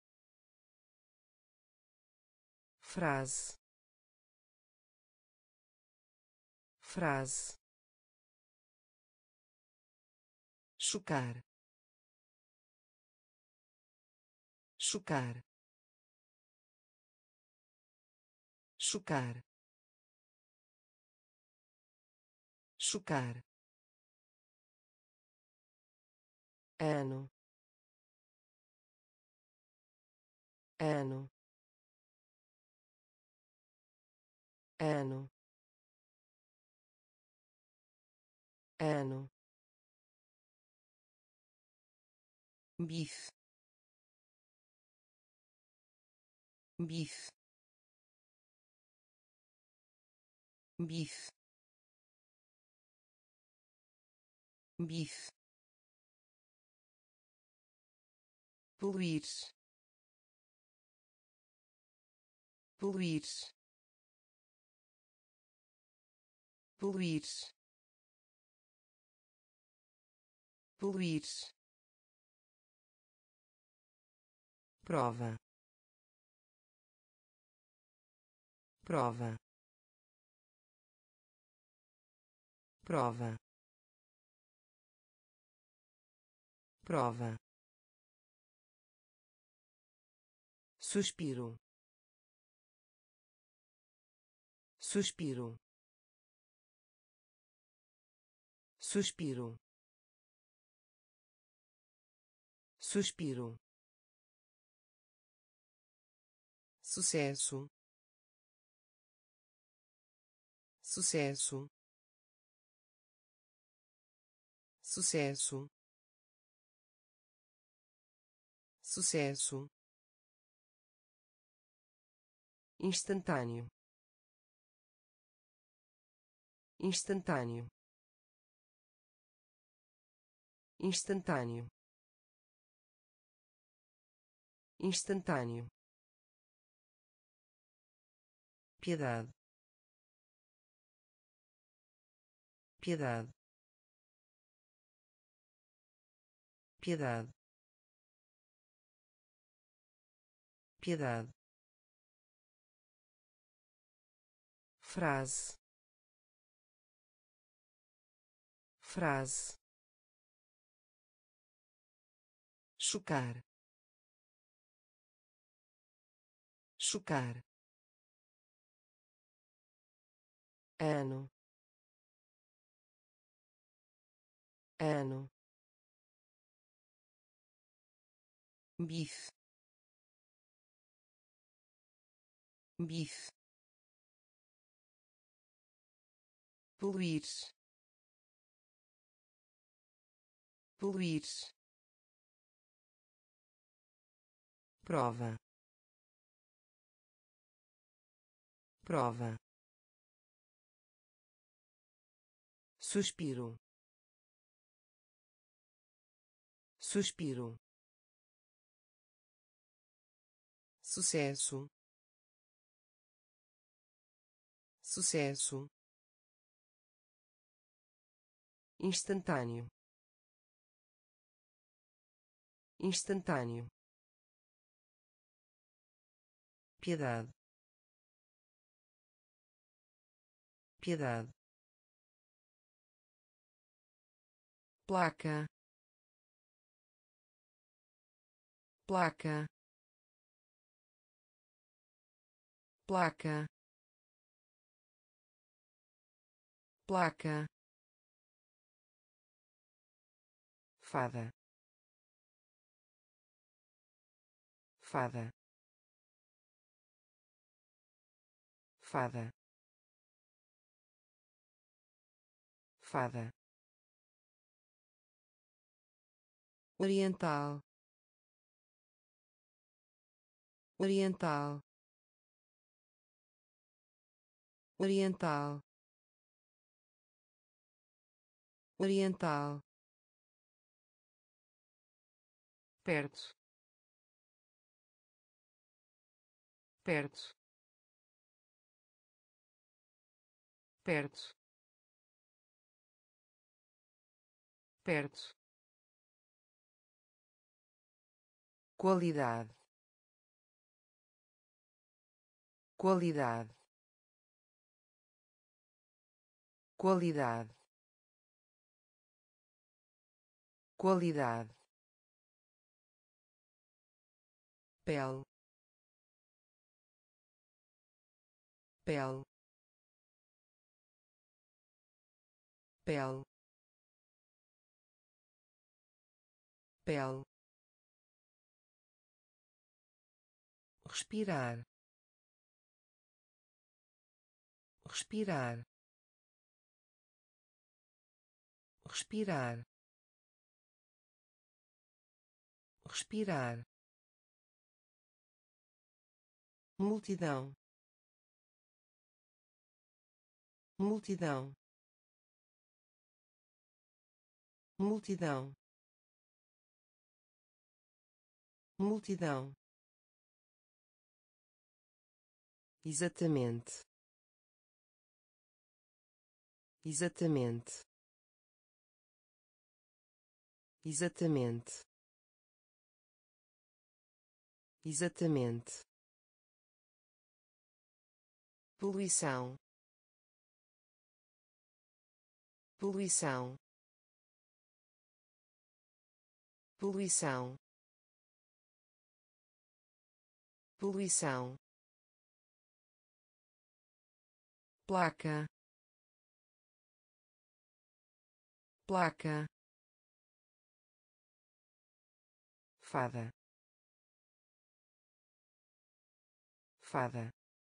frase, frase, chocar, chocar, chocar, chocar, ano, ano, ano, ano, bife, bife, bife, bife, poluir, poluir, poluir, poluir, prova, prova, prova, prova, suspiro, suspiro, suspiro, suspiro, sucesso, sucesso, sucesso, sucesso, instantâneo, instantâneo, instantâneo, instantâneo, piedade, piedade, piedade, piedade, frase, frase, chocar, chocar, ano, ano, bife, bife, poluir, poluir, prova, prova, suspiro, suspiro, sucesso, sucesso, instantâneo, instantâneo, piedade, piedade, placa, placa, placa, placa, fada, fada, fada, fada, oriental, oriental, oriental, oriental, perto, perto, perto, perto, qualidade, qualidade, qualidade, qualidade, pele, pele, pele, pele, respirar, respirar, respirar, respirar, multidão, multidão, multidão, multidão, exatamente, exatamente, exatamente, exatamente, poluição, poluição, poluição, poluição, placa, placa, fada, fada,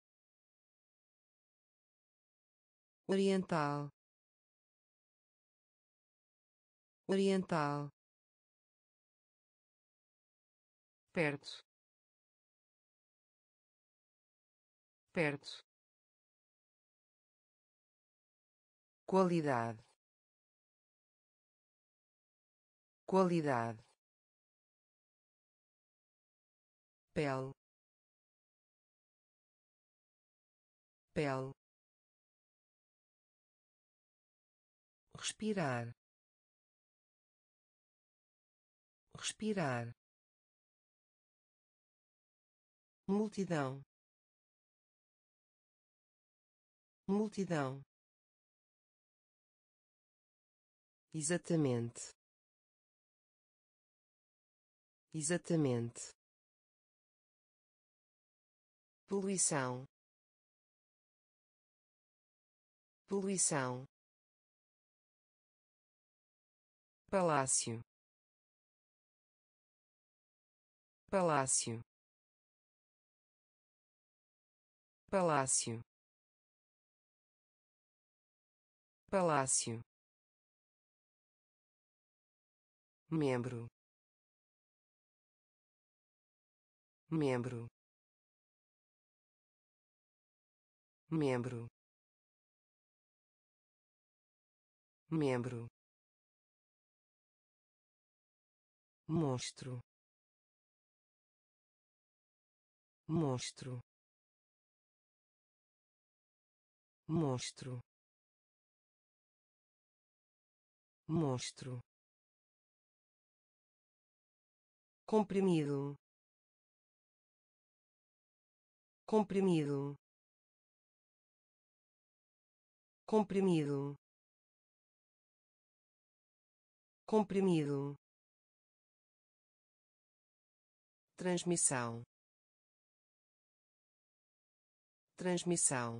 oriental, oriental, perto, perto, qualidade, qualidade, pele, pele, respirar, respirar, multidão, multidão, exatamente, exatamente, poluição, poluição, palácio, palácio, palácio, palácio, membro, membro, membro, membro, monstro, monstro, monstro, monstro, comprimido, comprimido, comprimido, comprimido, transmissão, transmissão,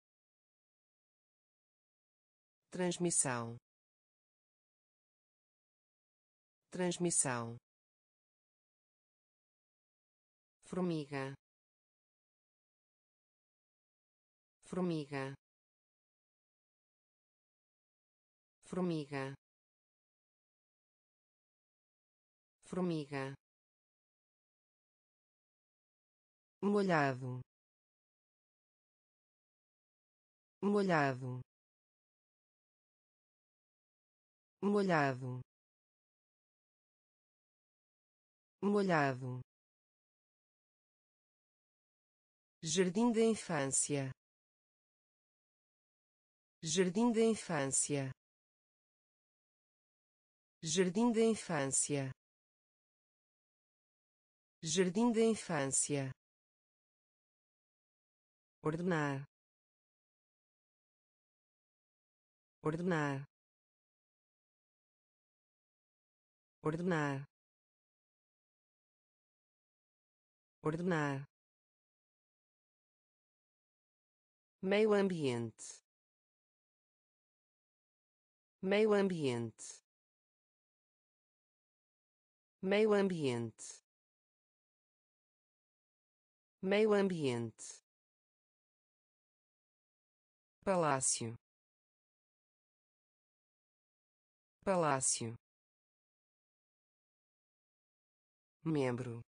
transmissão, transmissão, formiga, formiga, formiga, formiga, molhado, molhado, molhado, molhado, jardim da infância, jardim da infância, Jardim da infância. Jardim da infância. Ordenar. Ordenar. Ordenar. Ordenar. Meio ambiente. Meio ambiente. Meio ambiente. Meio ambiente. Palácio. Palácio. Membro.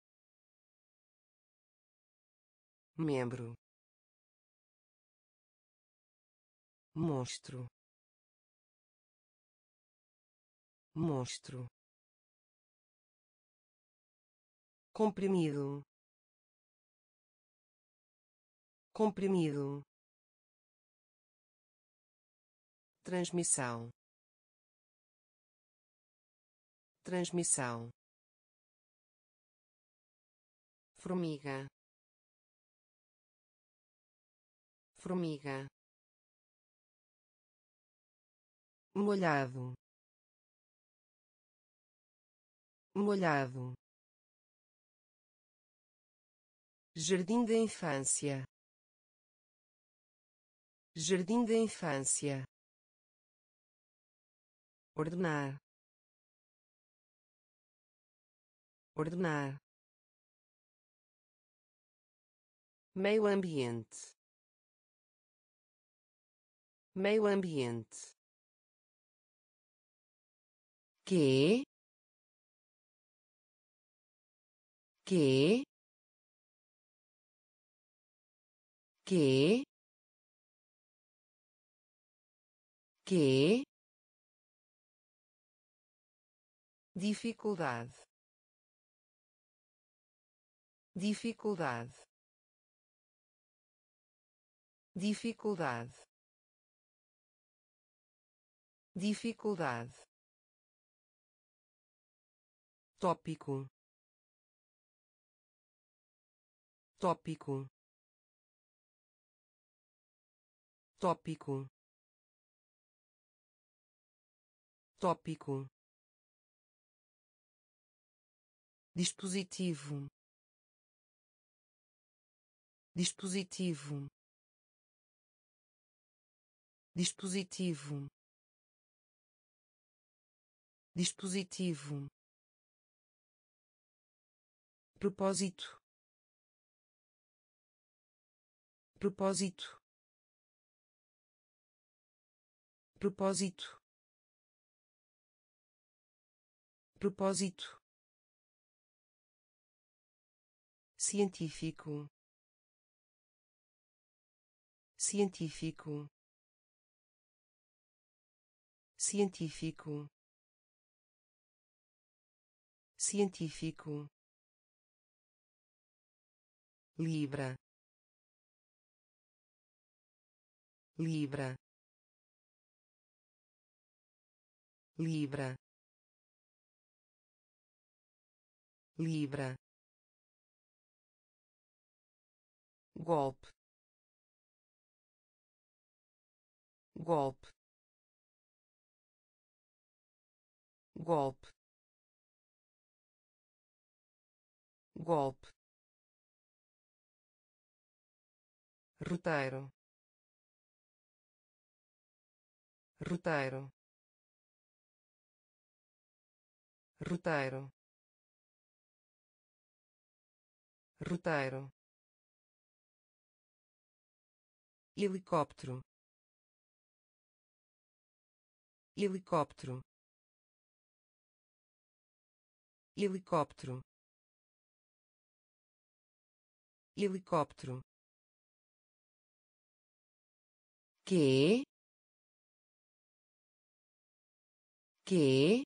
Membro. Monstro. Monstro. Comprimido. Comprimido. Transmissão. Transmissão. Formiga. Formiga. Molhado. Molhado. Jardim da infância. Jardim da infância. Ordenar. Ordenar. Meio ambiente. Meio ambiente. Que? Que? Que? Que? Dificuldade. Dificuldade. Dificuldade. Dificuldade. Tópico. Tópico. Tópico. Tópico. Dispositivo. Dispositivo. Dispositivo. Dispositivo. Propósito. Propósito. Propósito. Propósito. Científico. Científico. Científico. Científico. Libra. Libra. Libra. Libra. Golpe. Golpe. Golpe. Golpe. Roteiro. Roteiro. Roteiro. Roteiro. Helicóptero. Helicóptero. Helicóptero. Helicóptero. Que? Que?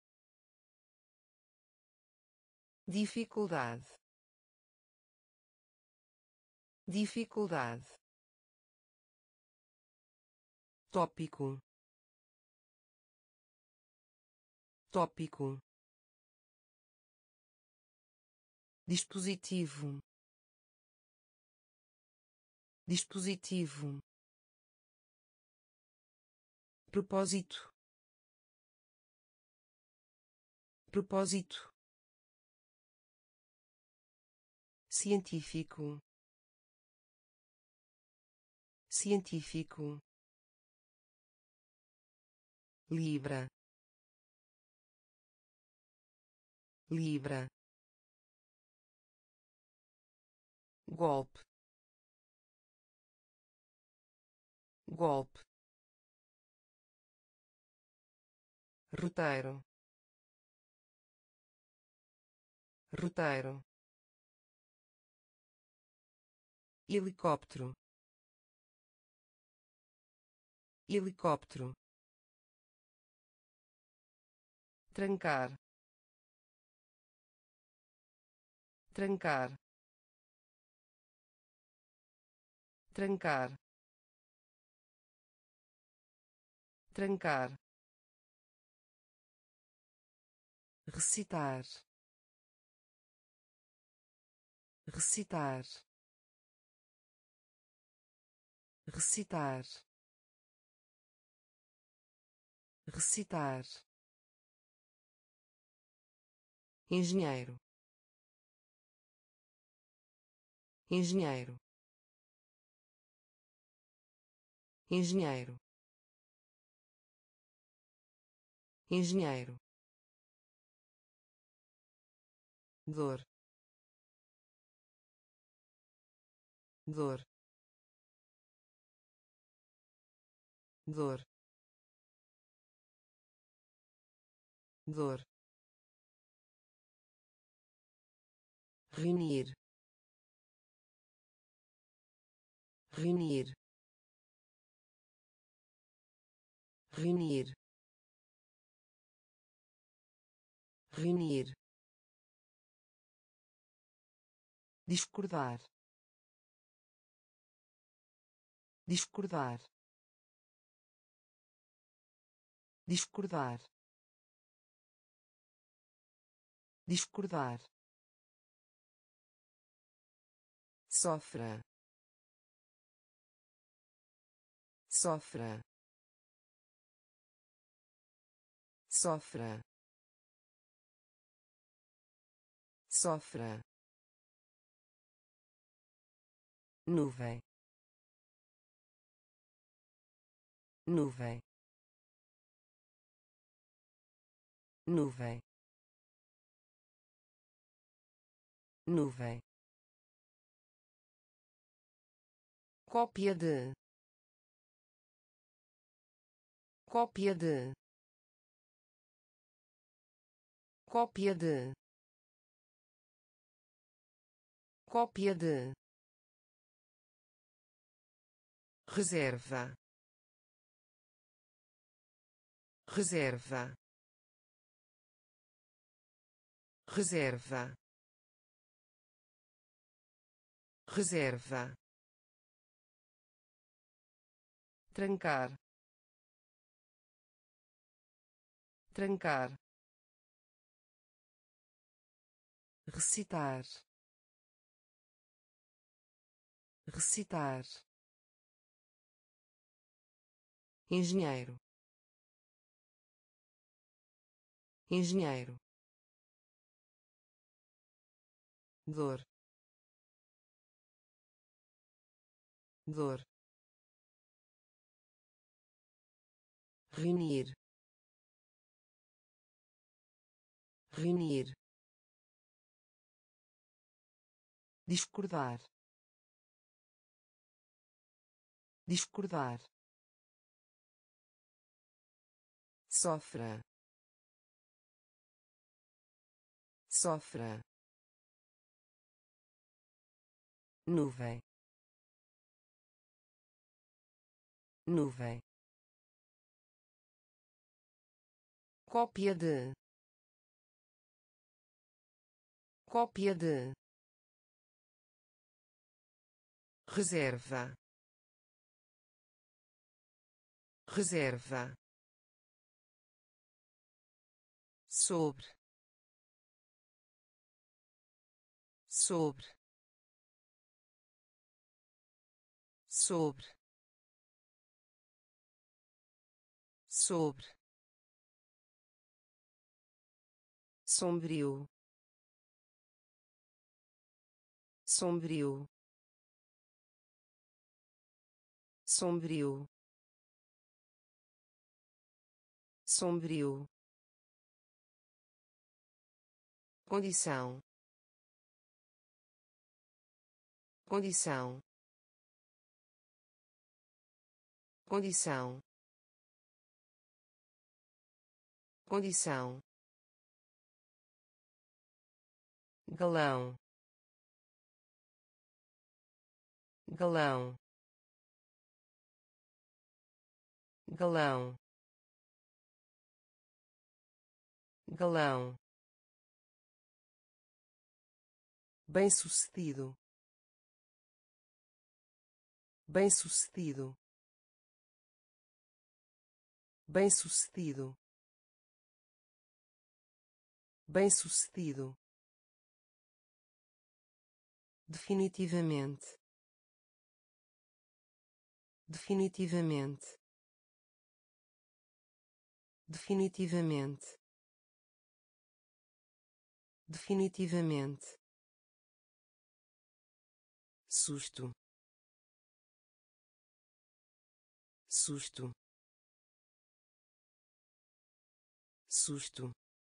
Dificuldade. Dificuldade. Tópico. tópico, dispositivo, dispositivo, propósito, propósito, científico, científico, libra, libra, golpe, golpe, roteiro, roteiro, helicóptero, helicóptero, trancar, trancar, trancar, trancar, recitar, recitar, recitar, recitar, engenheiro, engenheiro, engenheiro, engenheiro, dor, dor, dor, dor, reunir, reunir, reunir, reunir, discordar, discordar, discordar, discordar, sofra, sofra, sofra, sofra, nuvem, nuvem, nuvem, nuvem, cópia de, cópia de, cópia de, cópia de, reserva, reserva, reserva, reserva, trancar, trancar, recitar, recitar, engenheiro, engenheiro, dor, dor, reunir, reunir, discordar, discordar, sofra, sofra, nuvem, nuvem, cópia de, cópia de, reserva, reserva, sobre, sobre, sobre, sobre, sombrio, sombrio, sombrio, sombrio, condição, condição, condição, condição, galão, galão, galão, galão, bem-sucedido, bem-sucedido, bem-sucedido, bem-sucedido, definitivamente, definitivamente, definitivamente, definitivamente, susto, susto, susto,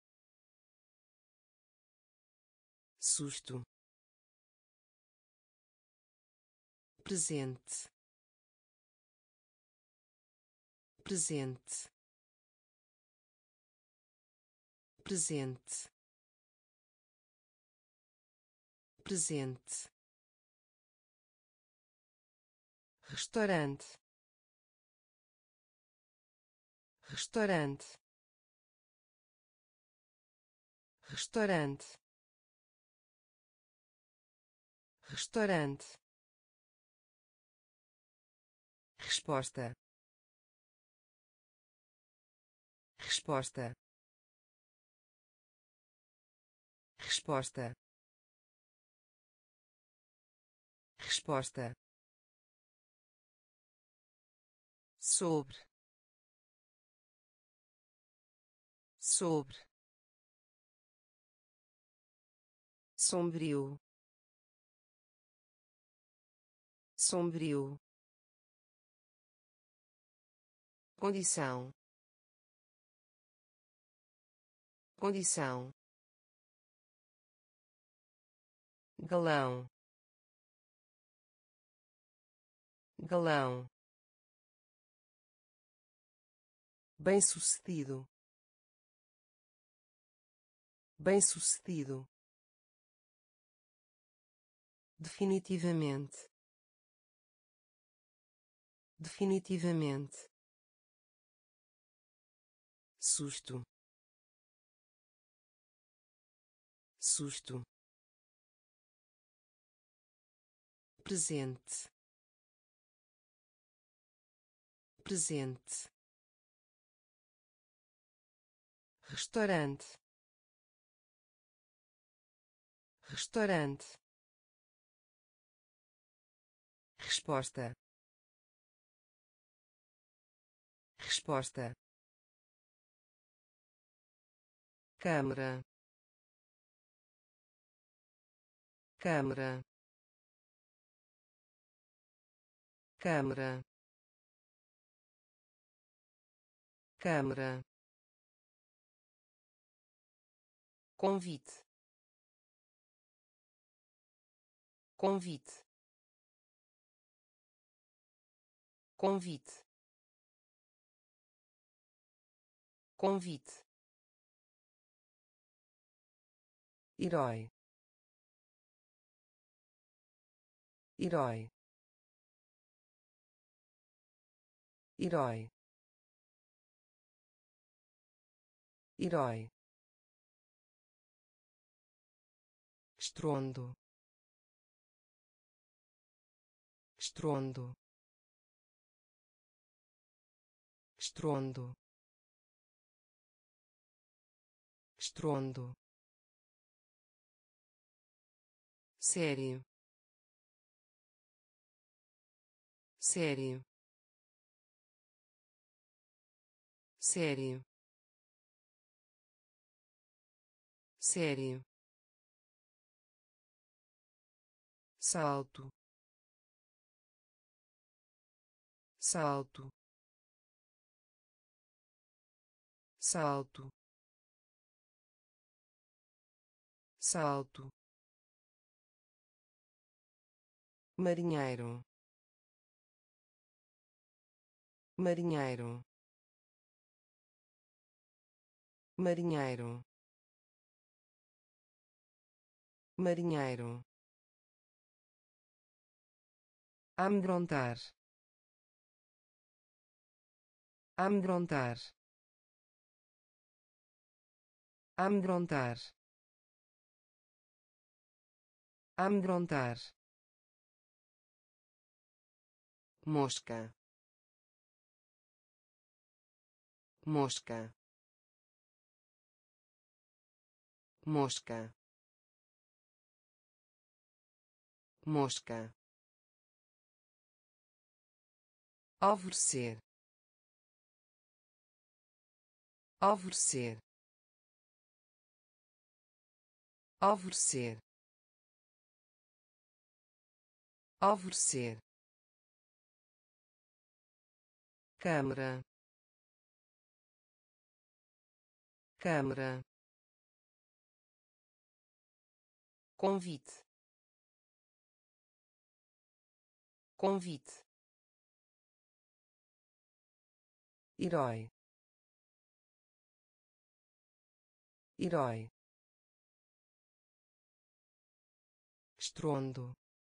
susto, presente, presente, presente, presente, restaurante, restaurante, restaurante, restaurante, resposta, resposta, resposta, resposta, sobre, sobre, sombrio, sombrio, condição, condição, galão, galão, bem-sucedido, bem-sucedido, definitivamente, definitivamente, susto, susto, presente, presente, restaurante, restaurante, resposta, resposta, câmara, câmara, câmara, câmara, convite, convite, convite, convite, herói, herói, herói, herói, estrondo, estrondo, estrondo, estrondo, sério, sério, sério, sério, salto, salto, salto, salto, marinheiro, marinheiro, marinheiro, marinheiro, amedrontar, amedrontar, amedrontar, amedrontar, mosca, mosca, mosca, mosca, alvorecer, alvorecer, alvorecer, alvorecer, câmara, câmara, convite, convite, herói, herói, estrondo,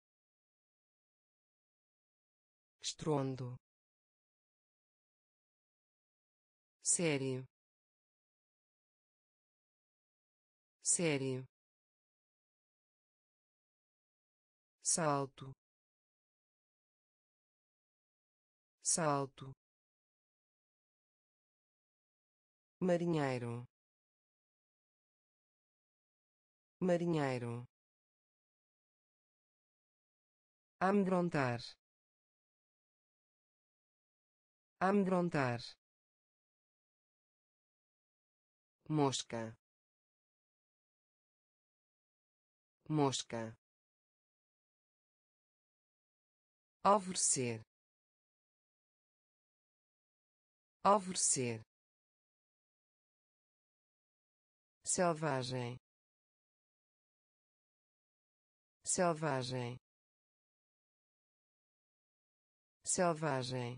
estrondo, sério, sério, salto, salto, marinheiro, marinheiro, amedrontar, amedrontar, mosca, mosca, alvorecer, alvorecer, selvagem, selvagem, selvagem,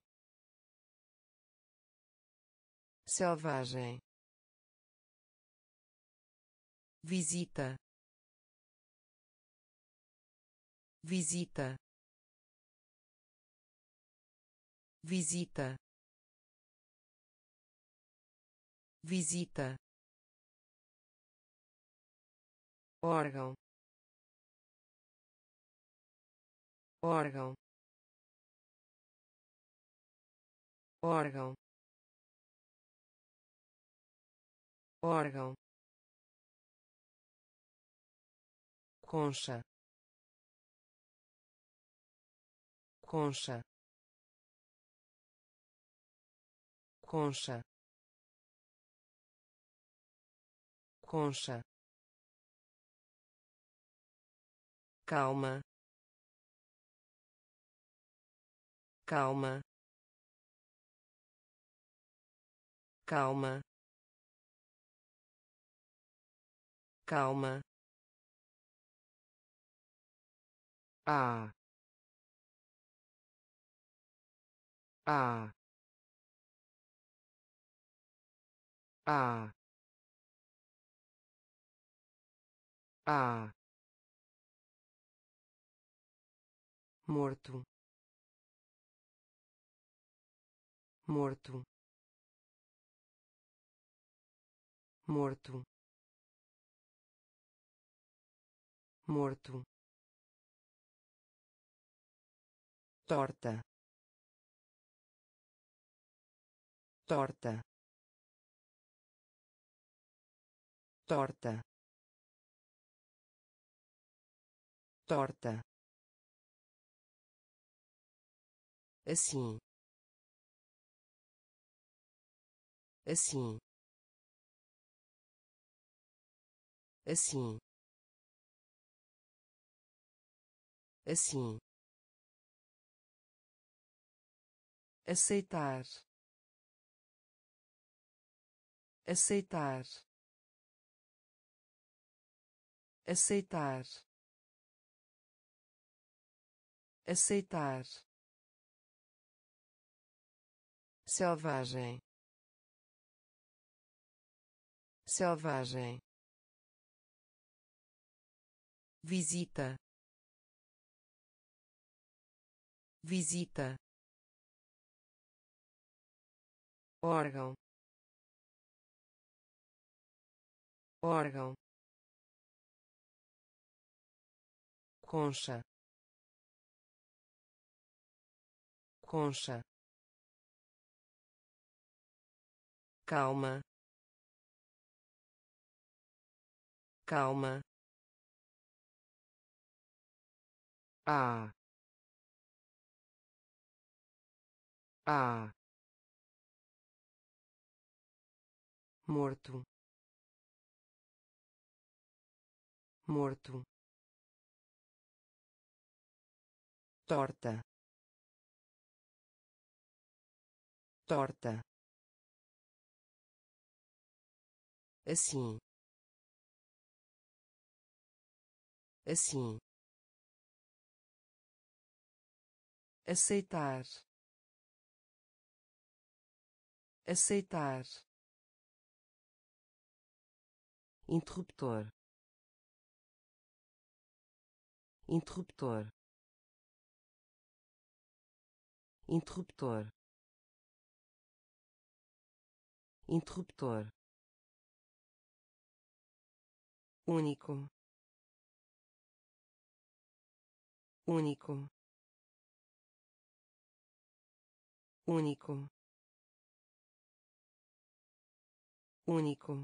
selvagem, visita, visita, visita, visita, órgão, órgão, órgão, órgão, concha, concha, concha, concha, calma, calma, calma, calma, ah, ah, ah, ah, morto, morto, morto, morto, torta, torta, torta, torta, assim, assim, assim, assim, aceitar, aceitar, aceitar, aceitar, selvagem, selvagem, visita, visita, órgão, órgão, concha, concha, calma, calma, ah, ah, morto, morto, torta, torta, assim, assim, aceitar, aceitar, interruptor, interruptor, interruptor, interruptor, único, único, único, único,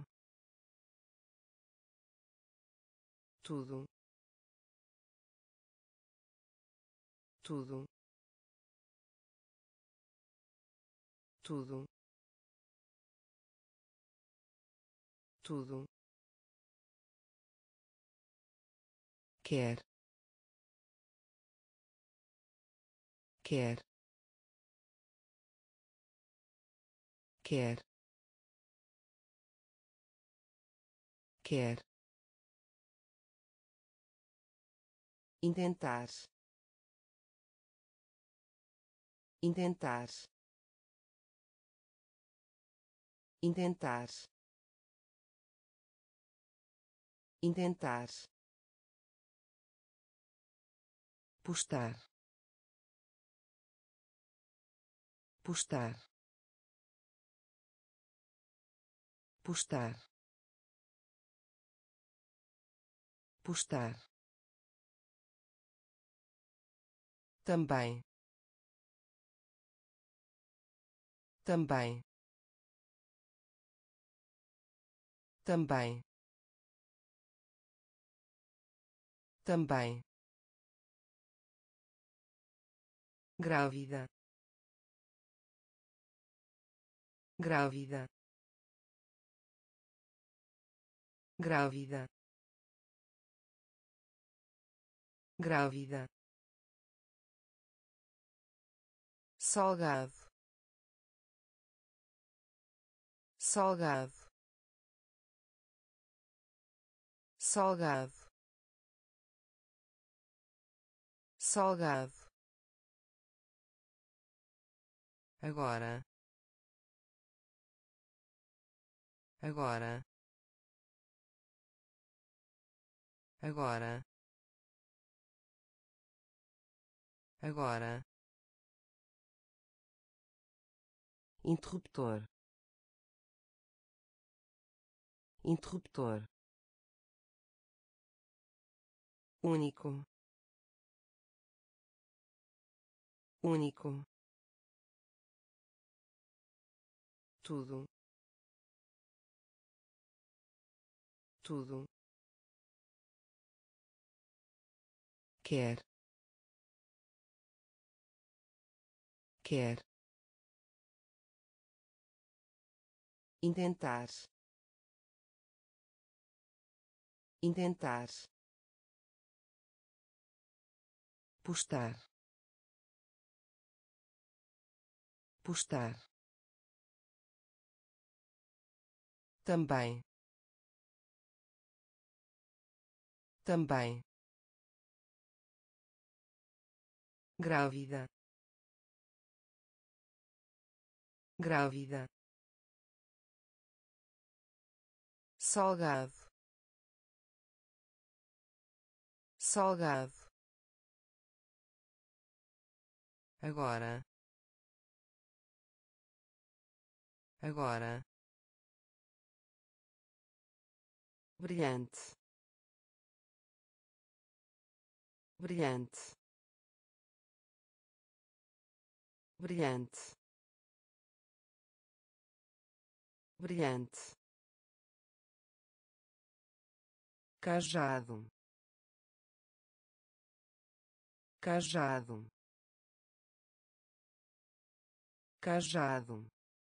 tudo, tudo, tudo, tudo, quer, quer, quer, quer, intentar, intentar, intentar, intentar, postar, postar, postar, postar, também, também, também, também, grávida, grávida, grávida, grávida, salgado, salgado, salgado, salgado, agora, agora, agora, agora, interruptor, interruptor, único, único, tudo, tudo, quer, quer, intentar, intentar, postar, postar, também, também, grávida, grávida, salgado, salgado, agora, agora, brilhante, brilhante, brilhante, brilhante, cajado, cajado, cajado,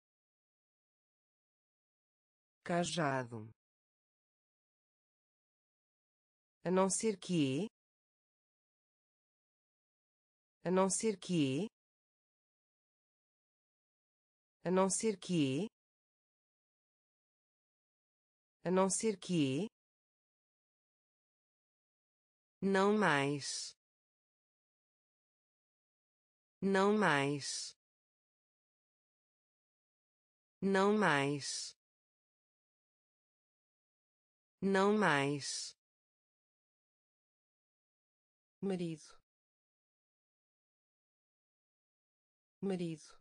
cajado, a não ser que, a não ser que, a não ser que, a não ser que, não mais, não mais, não mais, não mais, marido, marido,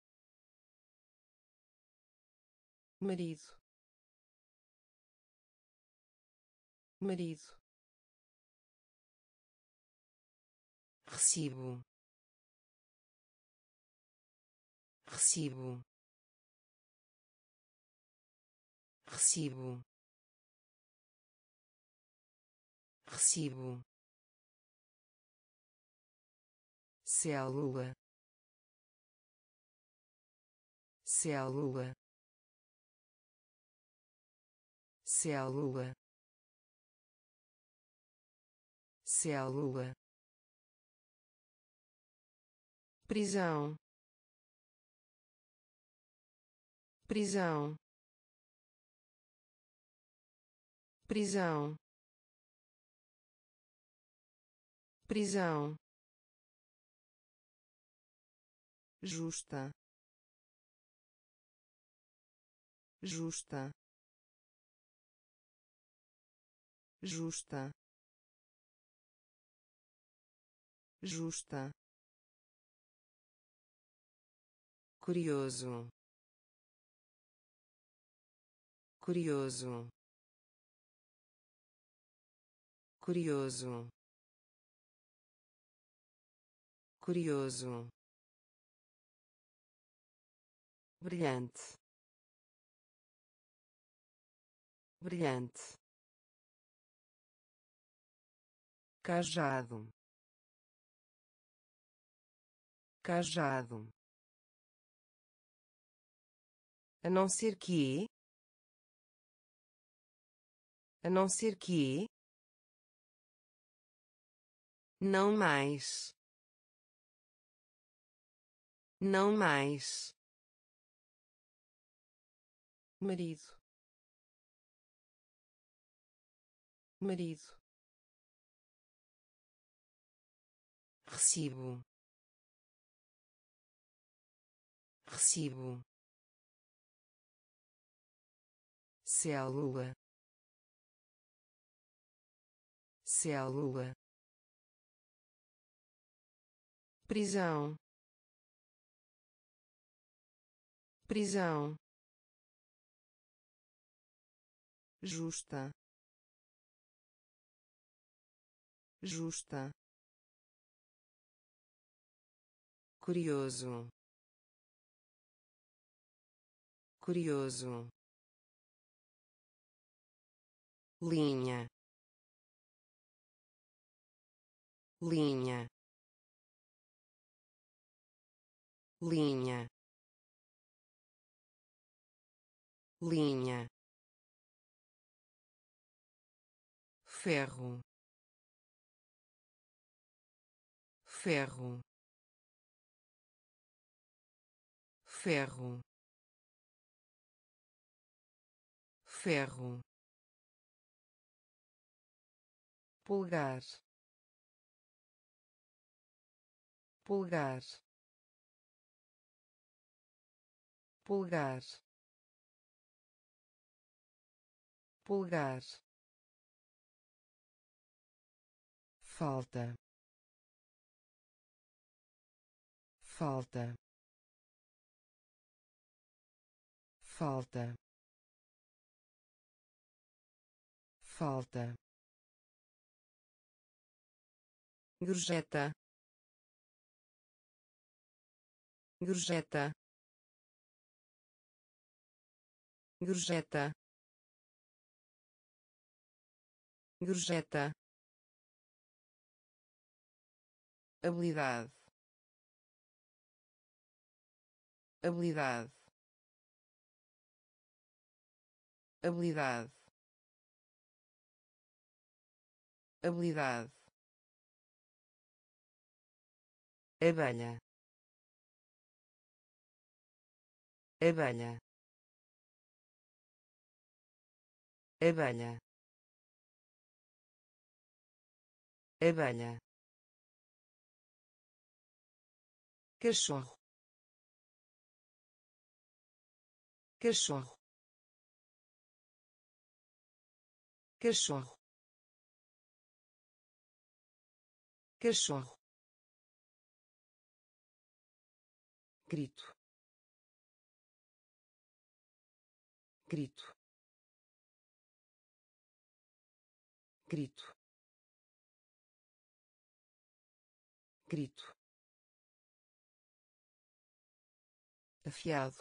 marido, marido, recibo, recibo, recibo, recibo, célula, célula, célula, célula, prisão, prisão, prisão, prisão, justa, justa, justa, justa, curioso, curioso, curioso, curioso, brilhante, brilhante, cajado, cajado, a não ser que, a não ser que, não mais, não mais, marido, marido, recibo, recibo, célula, célula, prisão, prisão, justa, justa, curioso, curioso, linha, linha, linha, linha, ferro, ferro, ferro, ferro, pulgar, pulgar, pulgar, pulgar, falta, falta, falta, falta, gorjeta, gorjeta, gorjeta, gorjeta, habilidade, habilidade, habilidade, habilidade, abelha, abelha, abelha, abelha, cachorro, cachorro, cachorro, cachorro, grito, grito, grito, grito, afiado,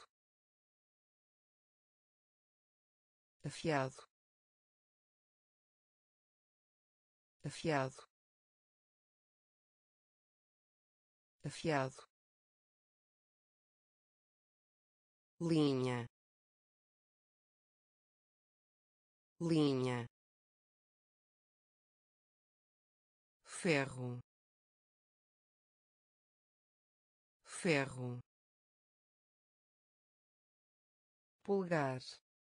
afiado, afiado, afiado, linha, linha, ferro, ferro, pulgar,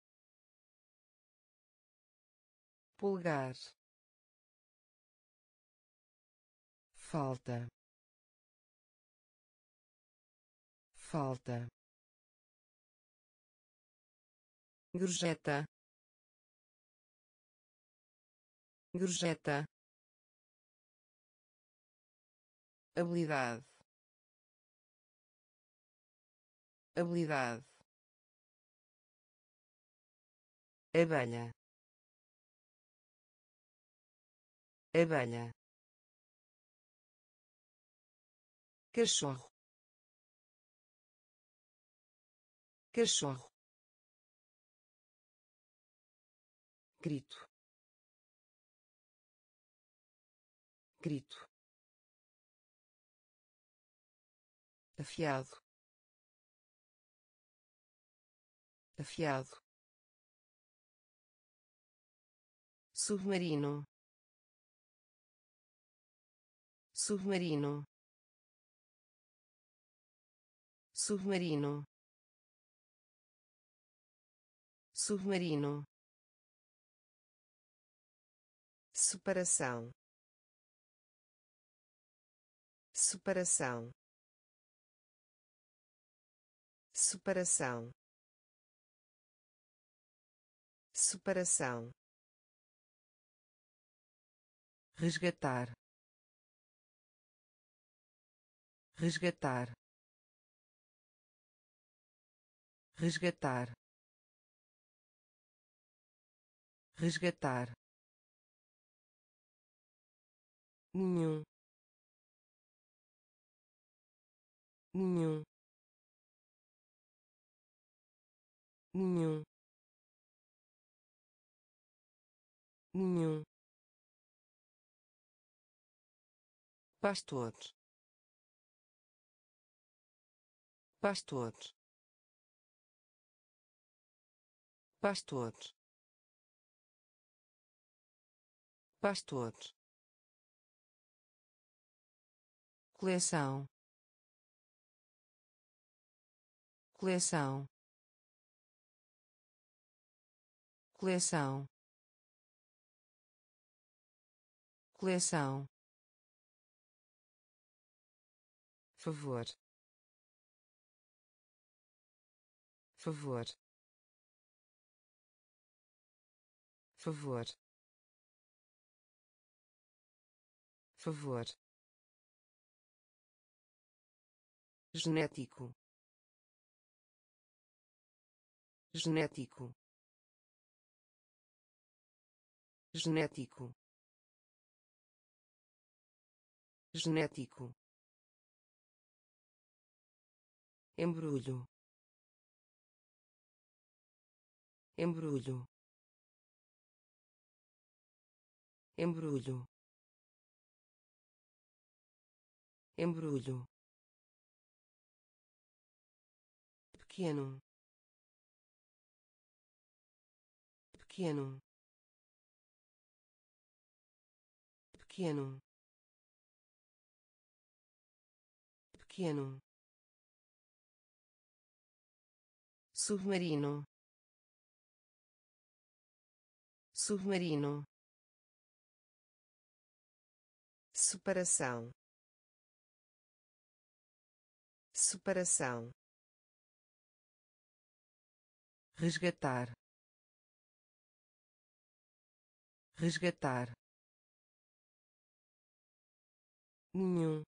pulgar, falta, falta, gorjeta, gorjeta, habilidade, habilidade, abelha, abelha, cachorro, cachorro, grito, grito, afiado, afiado, submarino, submarino, submarino, submarino, separação, separação, separação, separação, resgatar, resgatar, resgatar, resgatar, nenhum, nenhum, nenhum, nenhum, pastor, pastor, pastor, pastor, coleção, coleção, coleção, coleção, favor, favor, favor, favor, genético, genético, genético, genético, embrulho, embrulho, embrulho, embrulho, pequeno, pequeno, pequeno, pequeno, submarino, submarino, separação, separação, resgatar, resgatar, nenhum,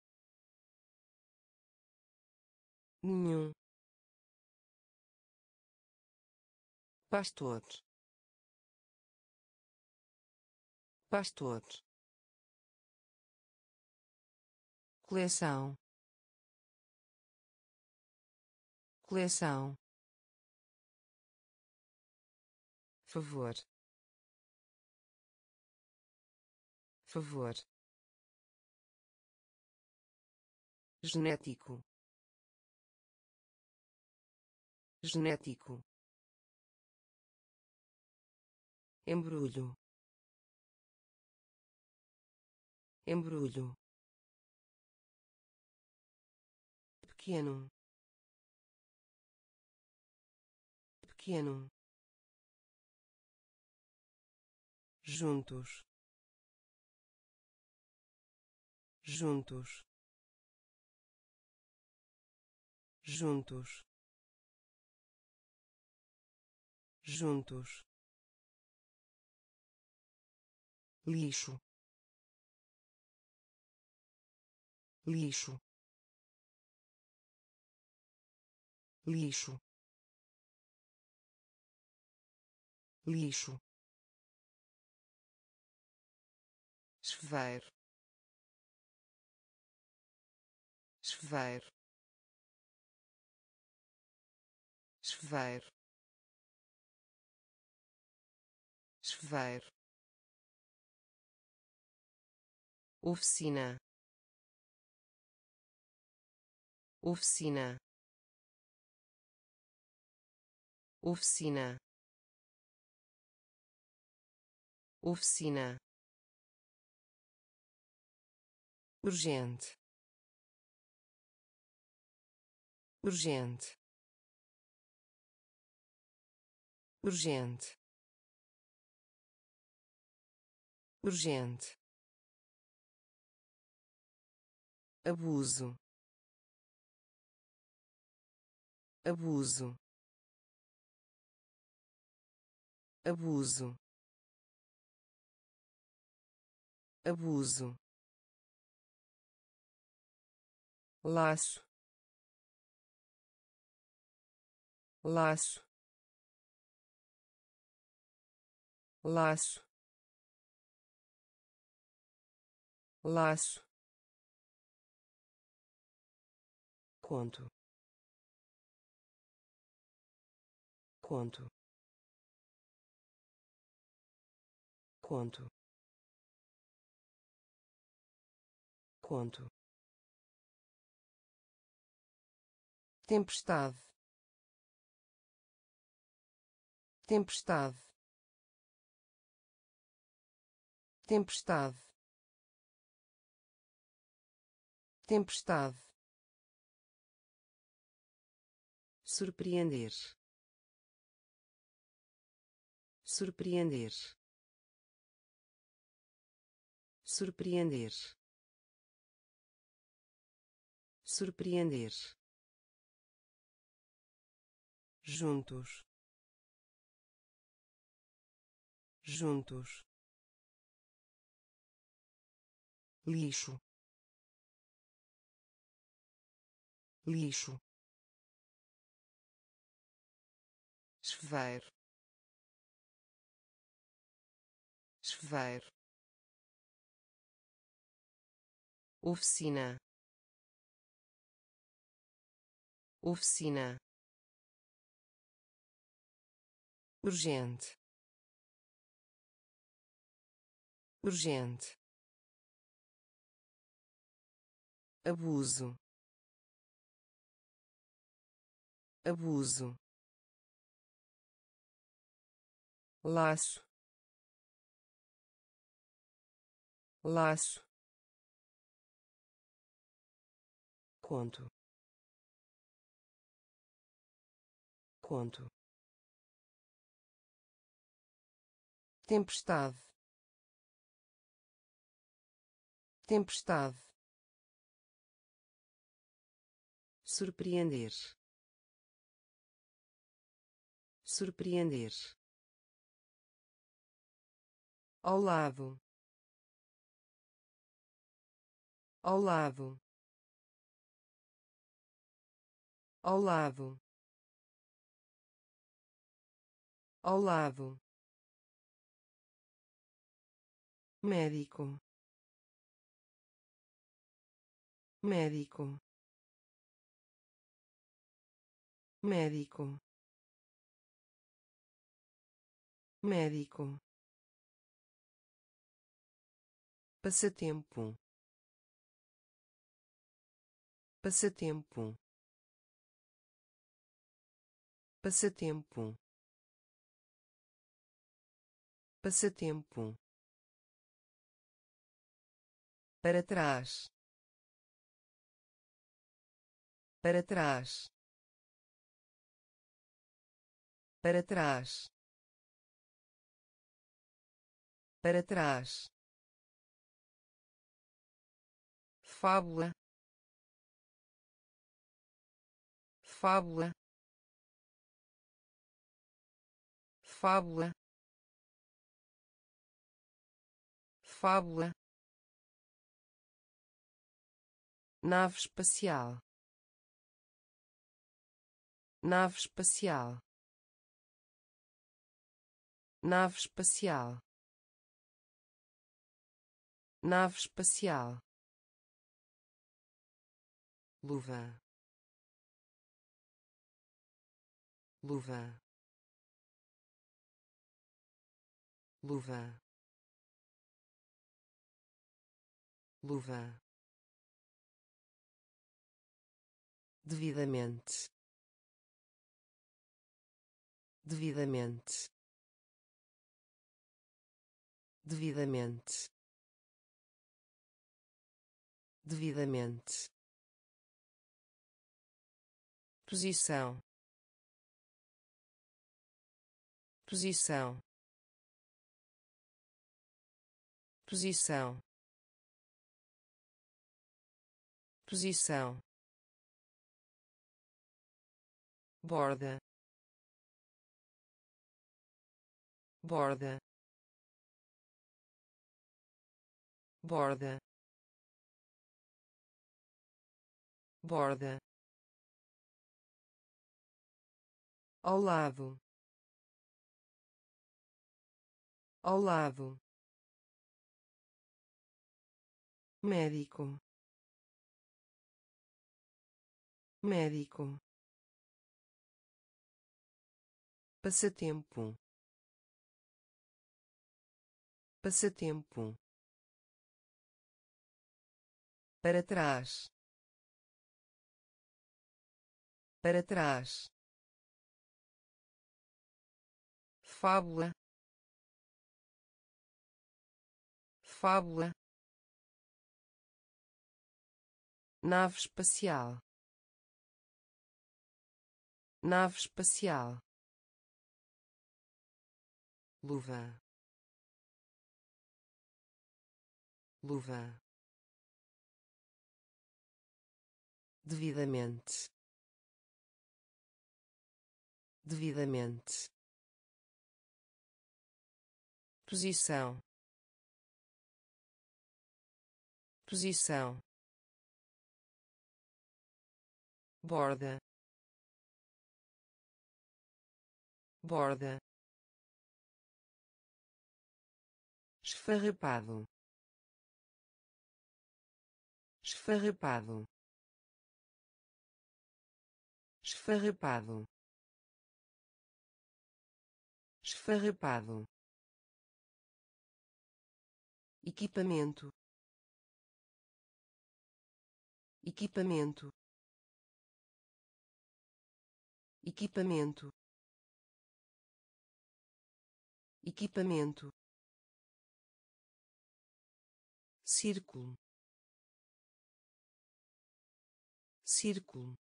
nenhum, pastor, pastor, coleção, coleção, favor, favor, genético, genético, embrulho, embrulho, pequeno, pequeno, juntos, juntos, juntos, juntos, lixo, lixo, lixo, lixo, chuveiro, chuveiro, chuveiro, chuveiro, oficina, oficina, oficina, oficina, urgente, urgente, urgente, urgente, abuso, abuso, abuso, abuso, laço, laço, laço, laço, conto, conto, conto, conto, tempestade, tempestade, tempestade, tempestade, surpreender, surpreender, surpreender, surpreender, juntos, juntos, lixo, lixo, chuveiro, chuveiro, oficina, oficina, urgente, urgente, abuso, abuso, laço, laço, conto, conto, tempestade, tempestade, surpreender, surpreender, ao lado, ao lado, ao lado, ao lado, médico, médico, médico, médico, passatempo, passatempo, passatempo, passatempo, para trás, para trás, para trás, para trás, fábula, fábula, fábula, fábula, nave espacial, nave espacial, nave espacial, nave espacial, luva, luva, luva, luva, devidamente, devidamente, devidamente, devidamente, posição, posição, posição, posição, borda, borda, borda, borda, ao lado, ao lado, médico, médico, passatempo, passatempo, para trás, para trás, fábula, fábula, nave espacial, nave espacial, luva, luva, devidamente, devidamente, posição, posição, borda, borda, esfarrapado, esfarrapado, esfarrapado, esfarrapado, equipamento, equipamento, equipamento, equipamento, círculo, círculo,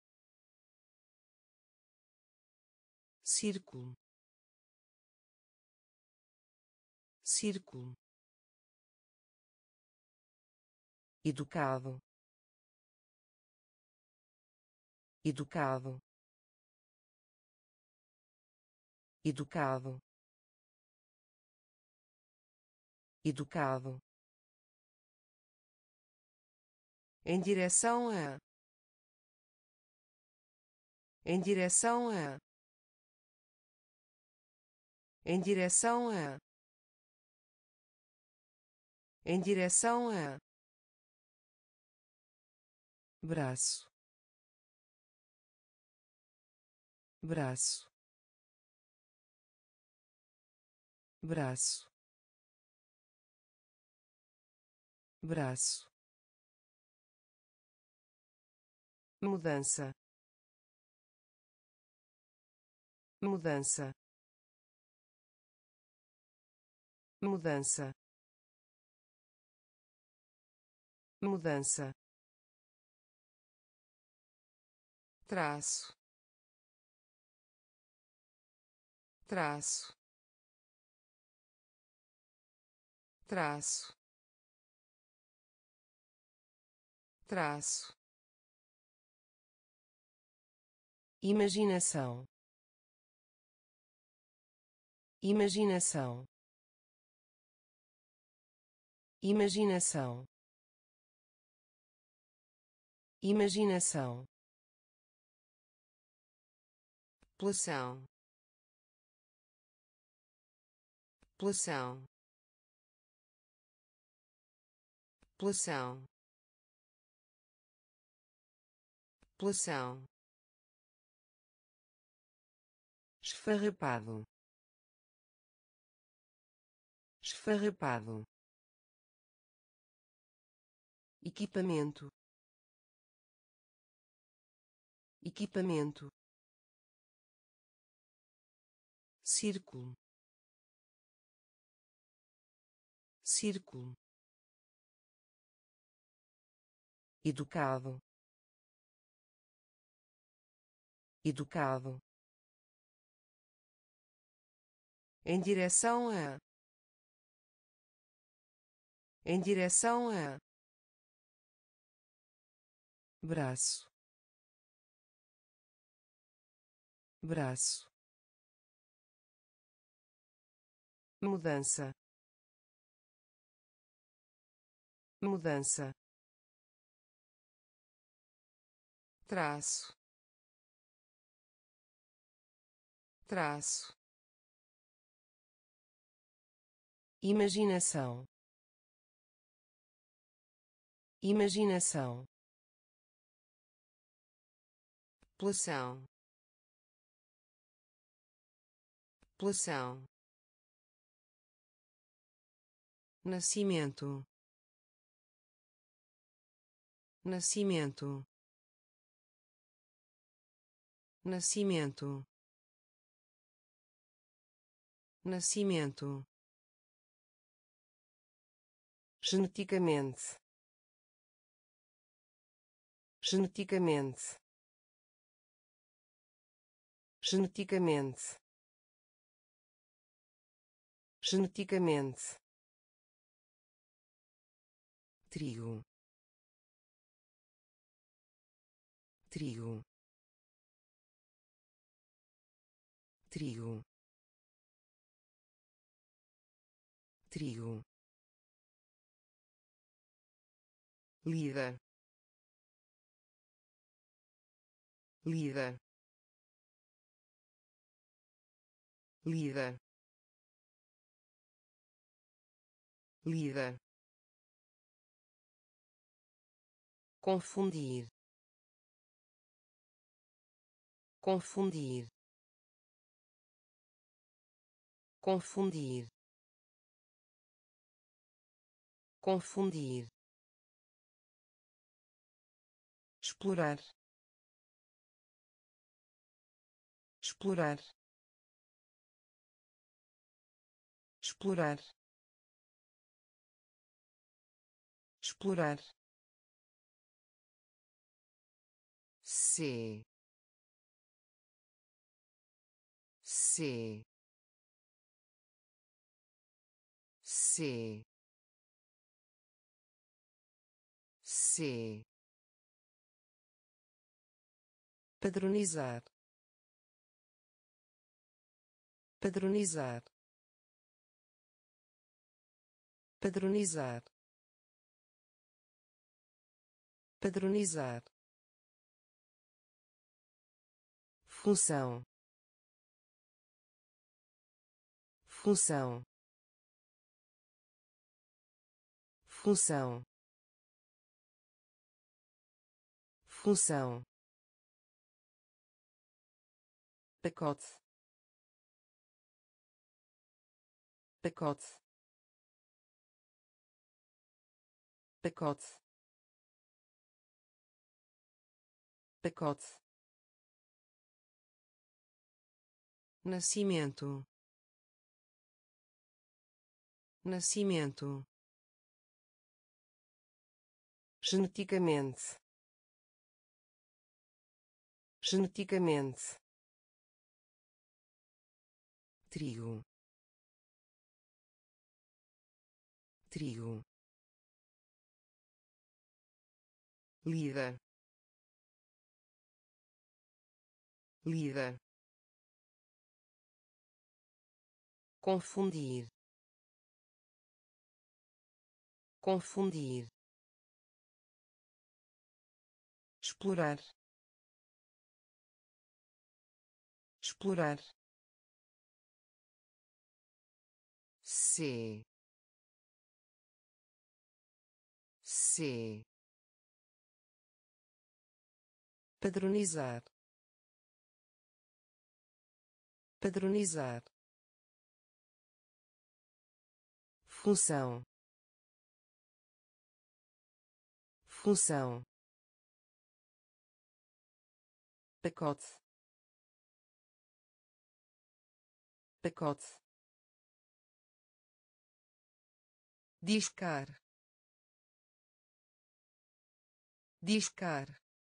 círculo, círculo, educado, educado, educado, educado, em direção a, em direção a, em direção a, em direção a, braço, braço, braço, braço, mudança, mudança, mudança, mudança, traço, traço, traço, traço, imaginação, imaginação, imaginação, imaginação, população, população, população, população, esfarrapado, esfarrapado, equipamento, equipamento, círculo, círculo, educado, educado, em direção a, em direção a, braço, braço, mudança, mudança, traço, traço, imaginação, imaginação, população, população, nascimento, nascimento, nascimento, nascimento, geneticamente, geneticamente, geneticamente, geneticamente, trigo, trigo, trigo, trigo, lida, lida, lida, lida, confundir, confundir, confundir, confundir, explorar, explorar, explorar, explorar, C, C, C, C, padronizar, padronizar, padronizar, padronizar, função, função, função, função, pacote, pacote, pacote, pacote, nascimento, nascimento, geneticamente, geneticamente, trigo, trigo, lida, lida, confundir, confundir, explorar, explorar, C, C, padronizar, padronizar, função, função, pacote, pacote, discar, discar,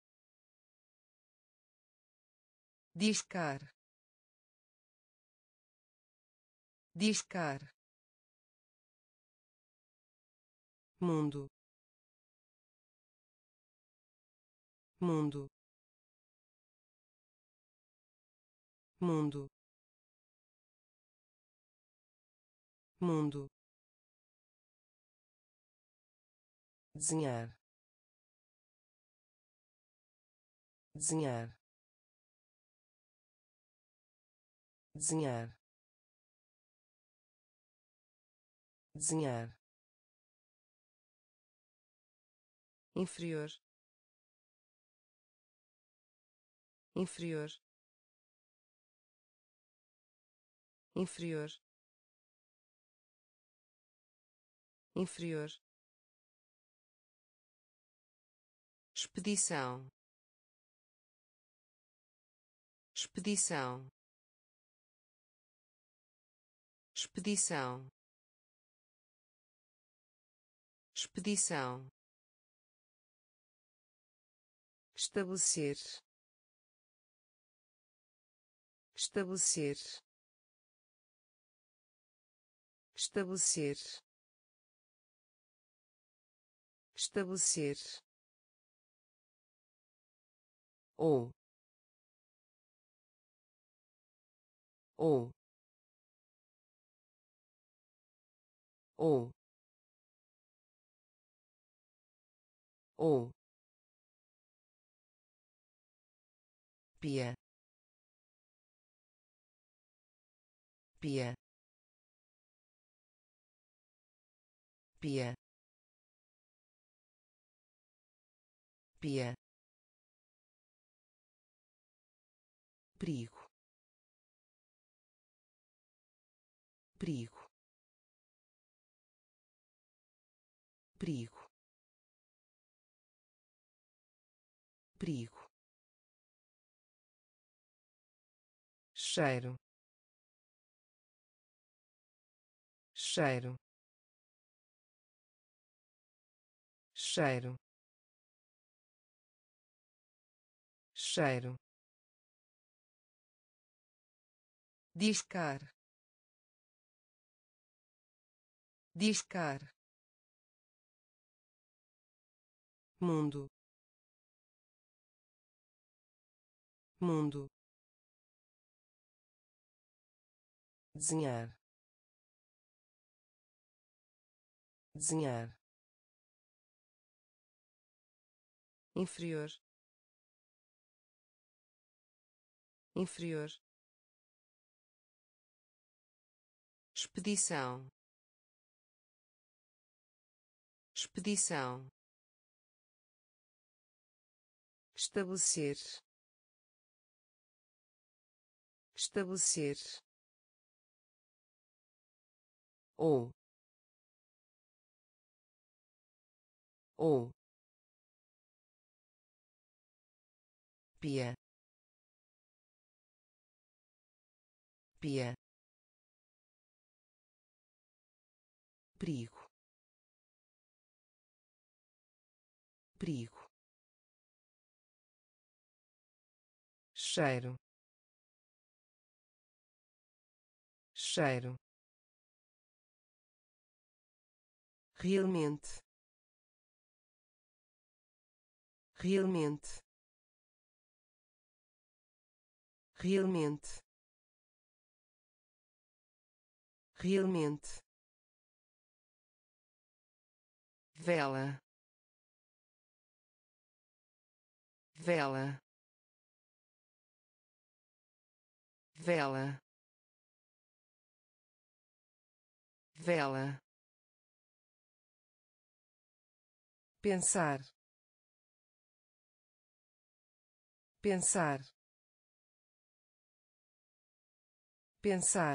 discar, discar, mundo, mundo, mundo, mundo, desenhar, desenhar, desenhar, desenhar, inferior, inferior, inferior, inferior, expedição, expedição, expedição, expedição, estabelecer, estabelecer, estabelecer, estabelecer, ou ou ou ou pia, pia, pia, pia, perigo, perigo, perigo, perigo, cheiro, cheiro, cheiro, cheiro, discar, discar, mundo, mundo, desenhar, desenhar, inferior, inferior, expedição, expedição, estabelecer, estabelecer, ou ou pia, pia, perigo, perigo, cheiro, cheiro, realmente, realmente, realmente, realmente, vela, vela, vela, vela, pensar, pensar, pensar,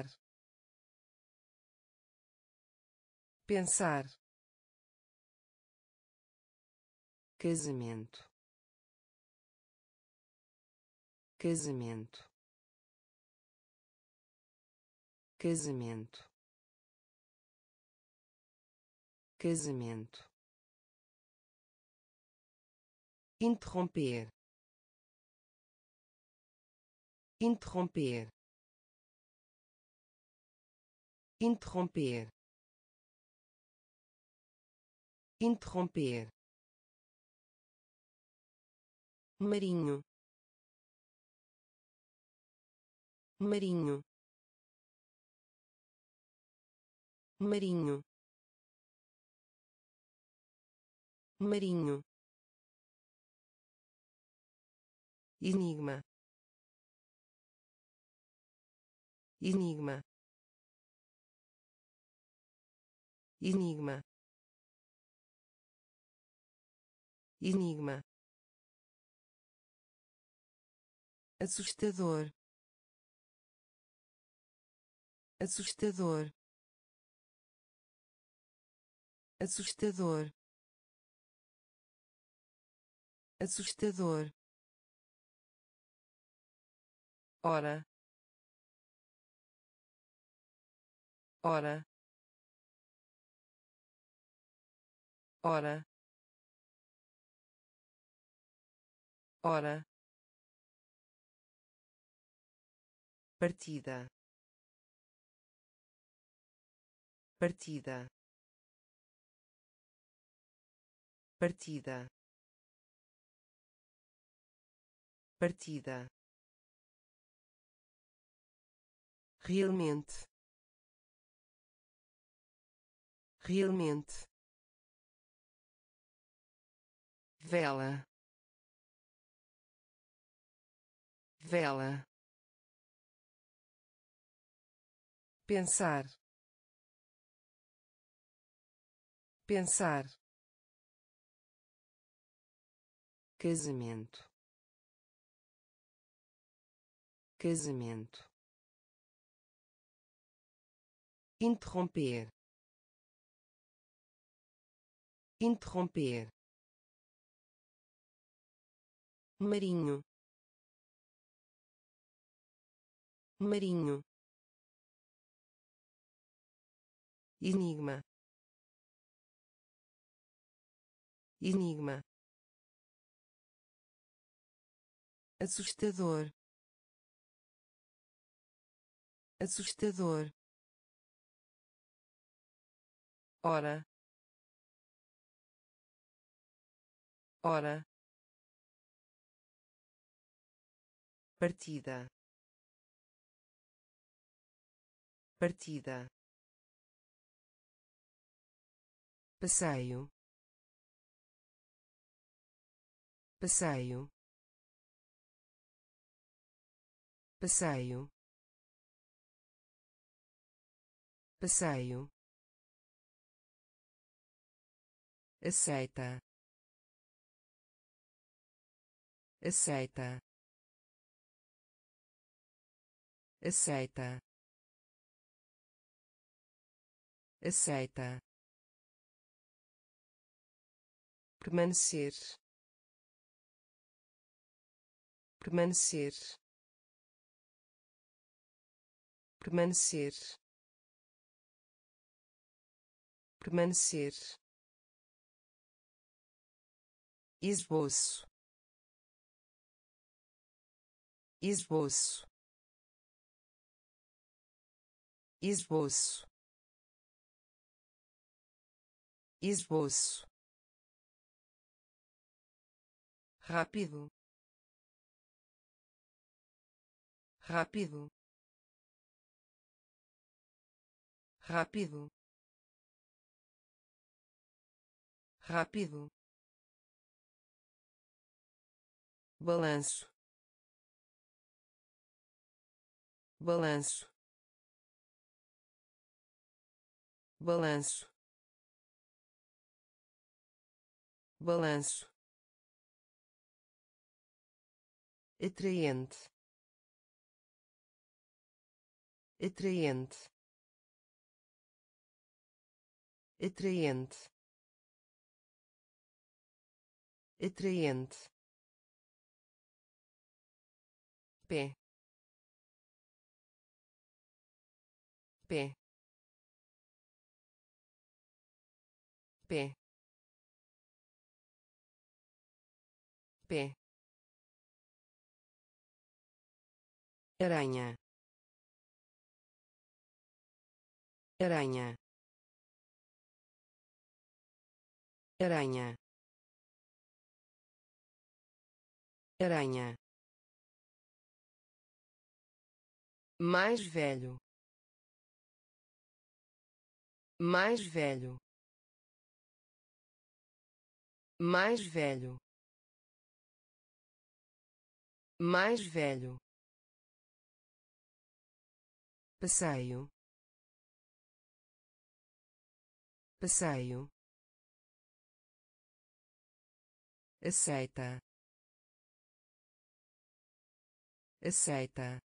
pensar, casamento, casamento, casamento, casamento, interromper, interromper, interromper, interromper, marinho, marinho, marinho, marinho, enigma, enigma, enigma, enigma, assustador, assustador, assustador, assustador, hora, hora, hora, hora, partida, partida, partida, partida, realmente, realmente, vela, vela, pensar, pensar, casamento, casamento, interromper, interromper, marinho, marinho, enigma, enigma, assustador, assustador, hora, hora, partida, partida, passeio, passeio, passeio, passeio, aceita, aceita, aceita, aceita, permanecer, permanecer, permanecer, permanecer, esboço, esboço, esboço, esboço, rápido, rápido, rápido, rápido, balanço, balanço, balanço, balanço, atraente, atraente, atraente, atraente, pé, pé, pé, pé, aranha, aranha, aranha, aranha, mais velho, mais velho, mais velho, mais velho, passeio, passeio, aceita, aceita,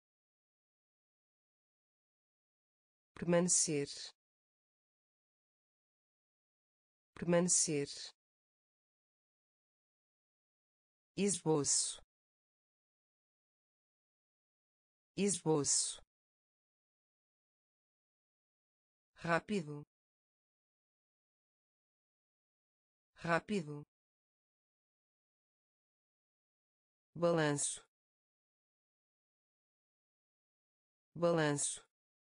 permanecer, permanecer, esboço, esboço, rápido, rápido, balanço, balanço,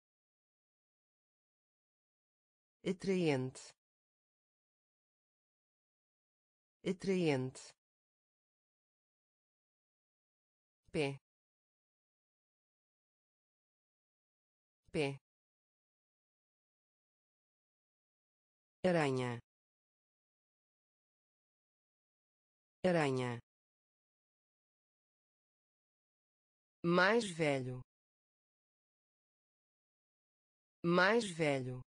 atraente, atraente, pé, pé, aranha, aranha, mais velho, mais velho,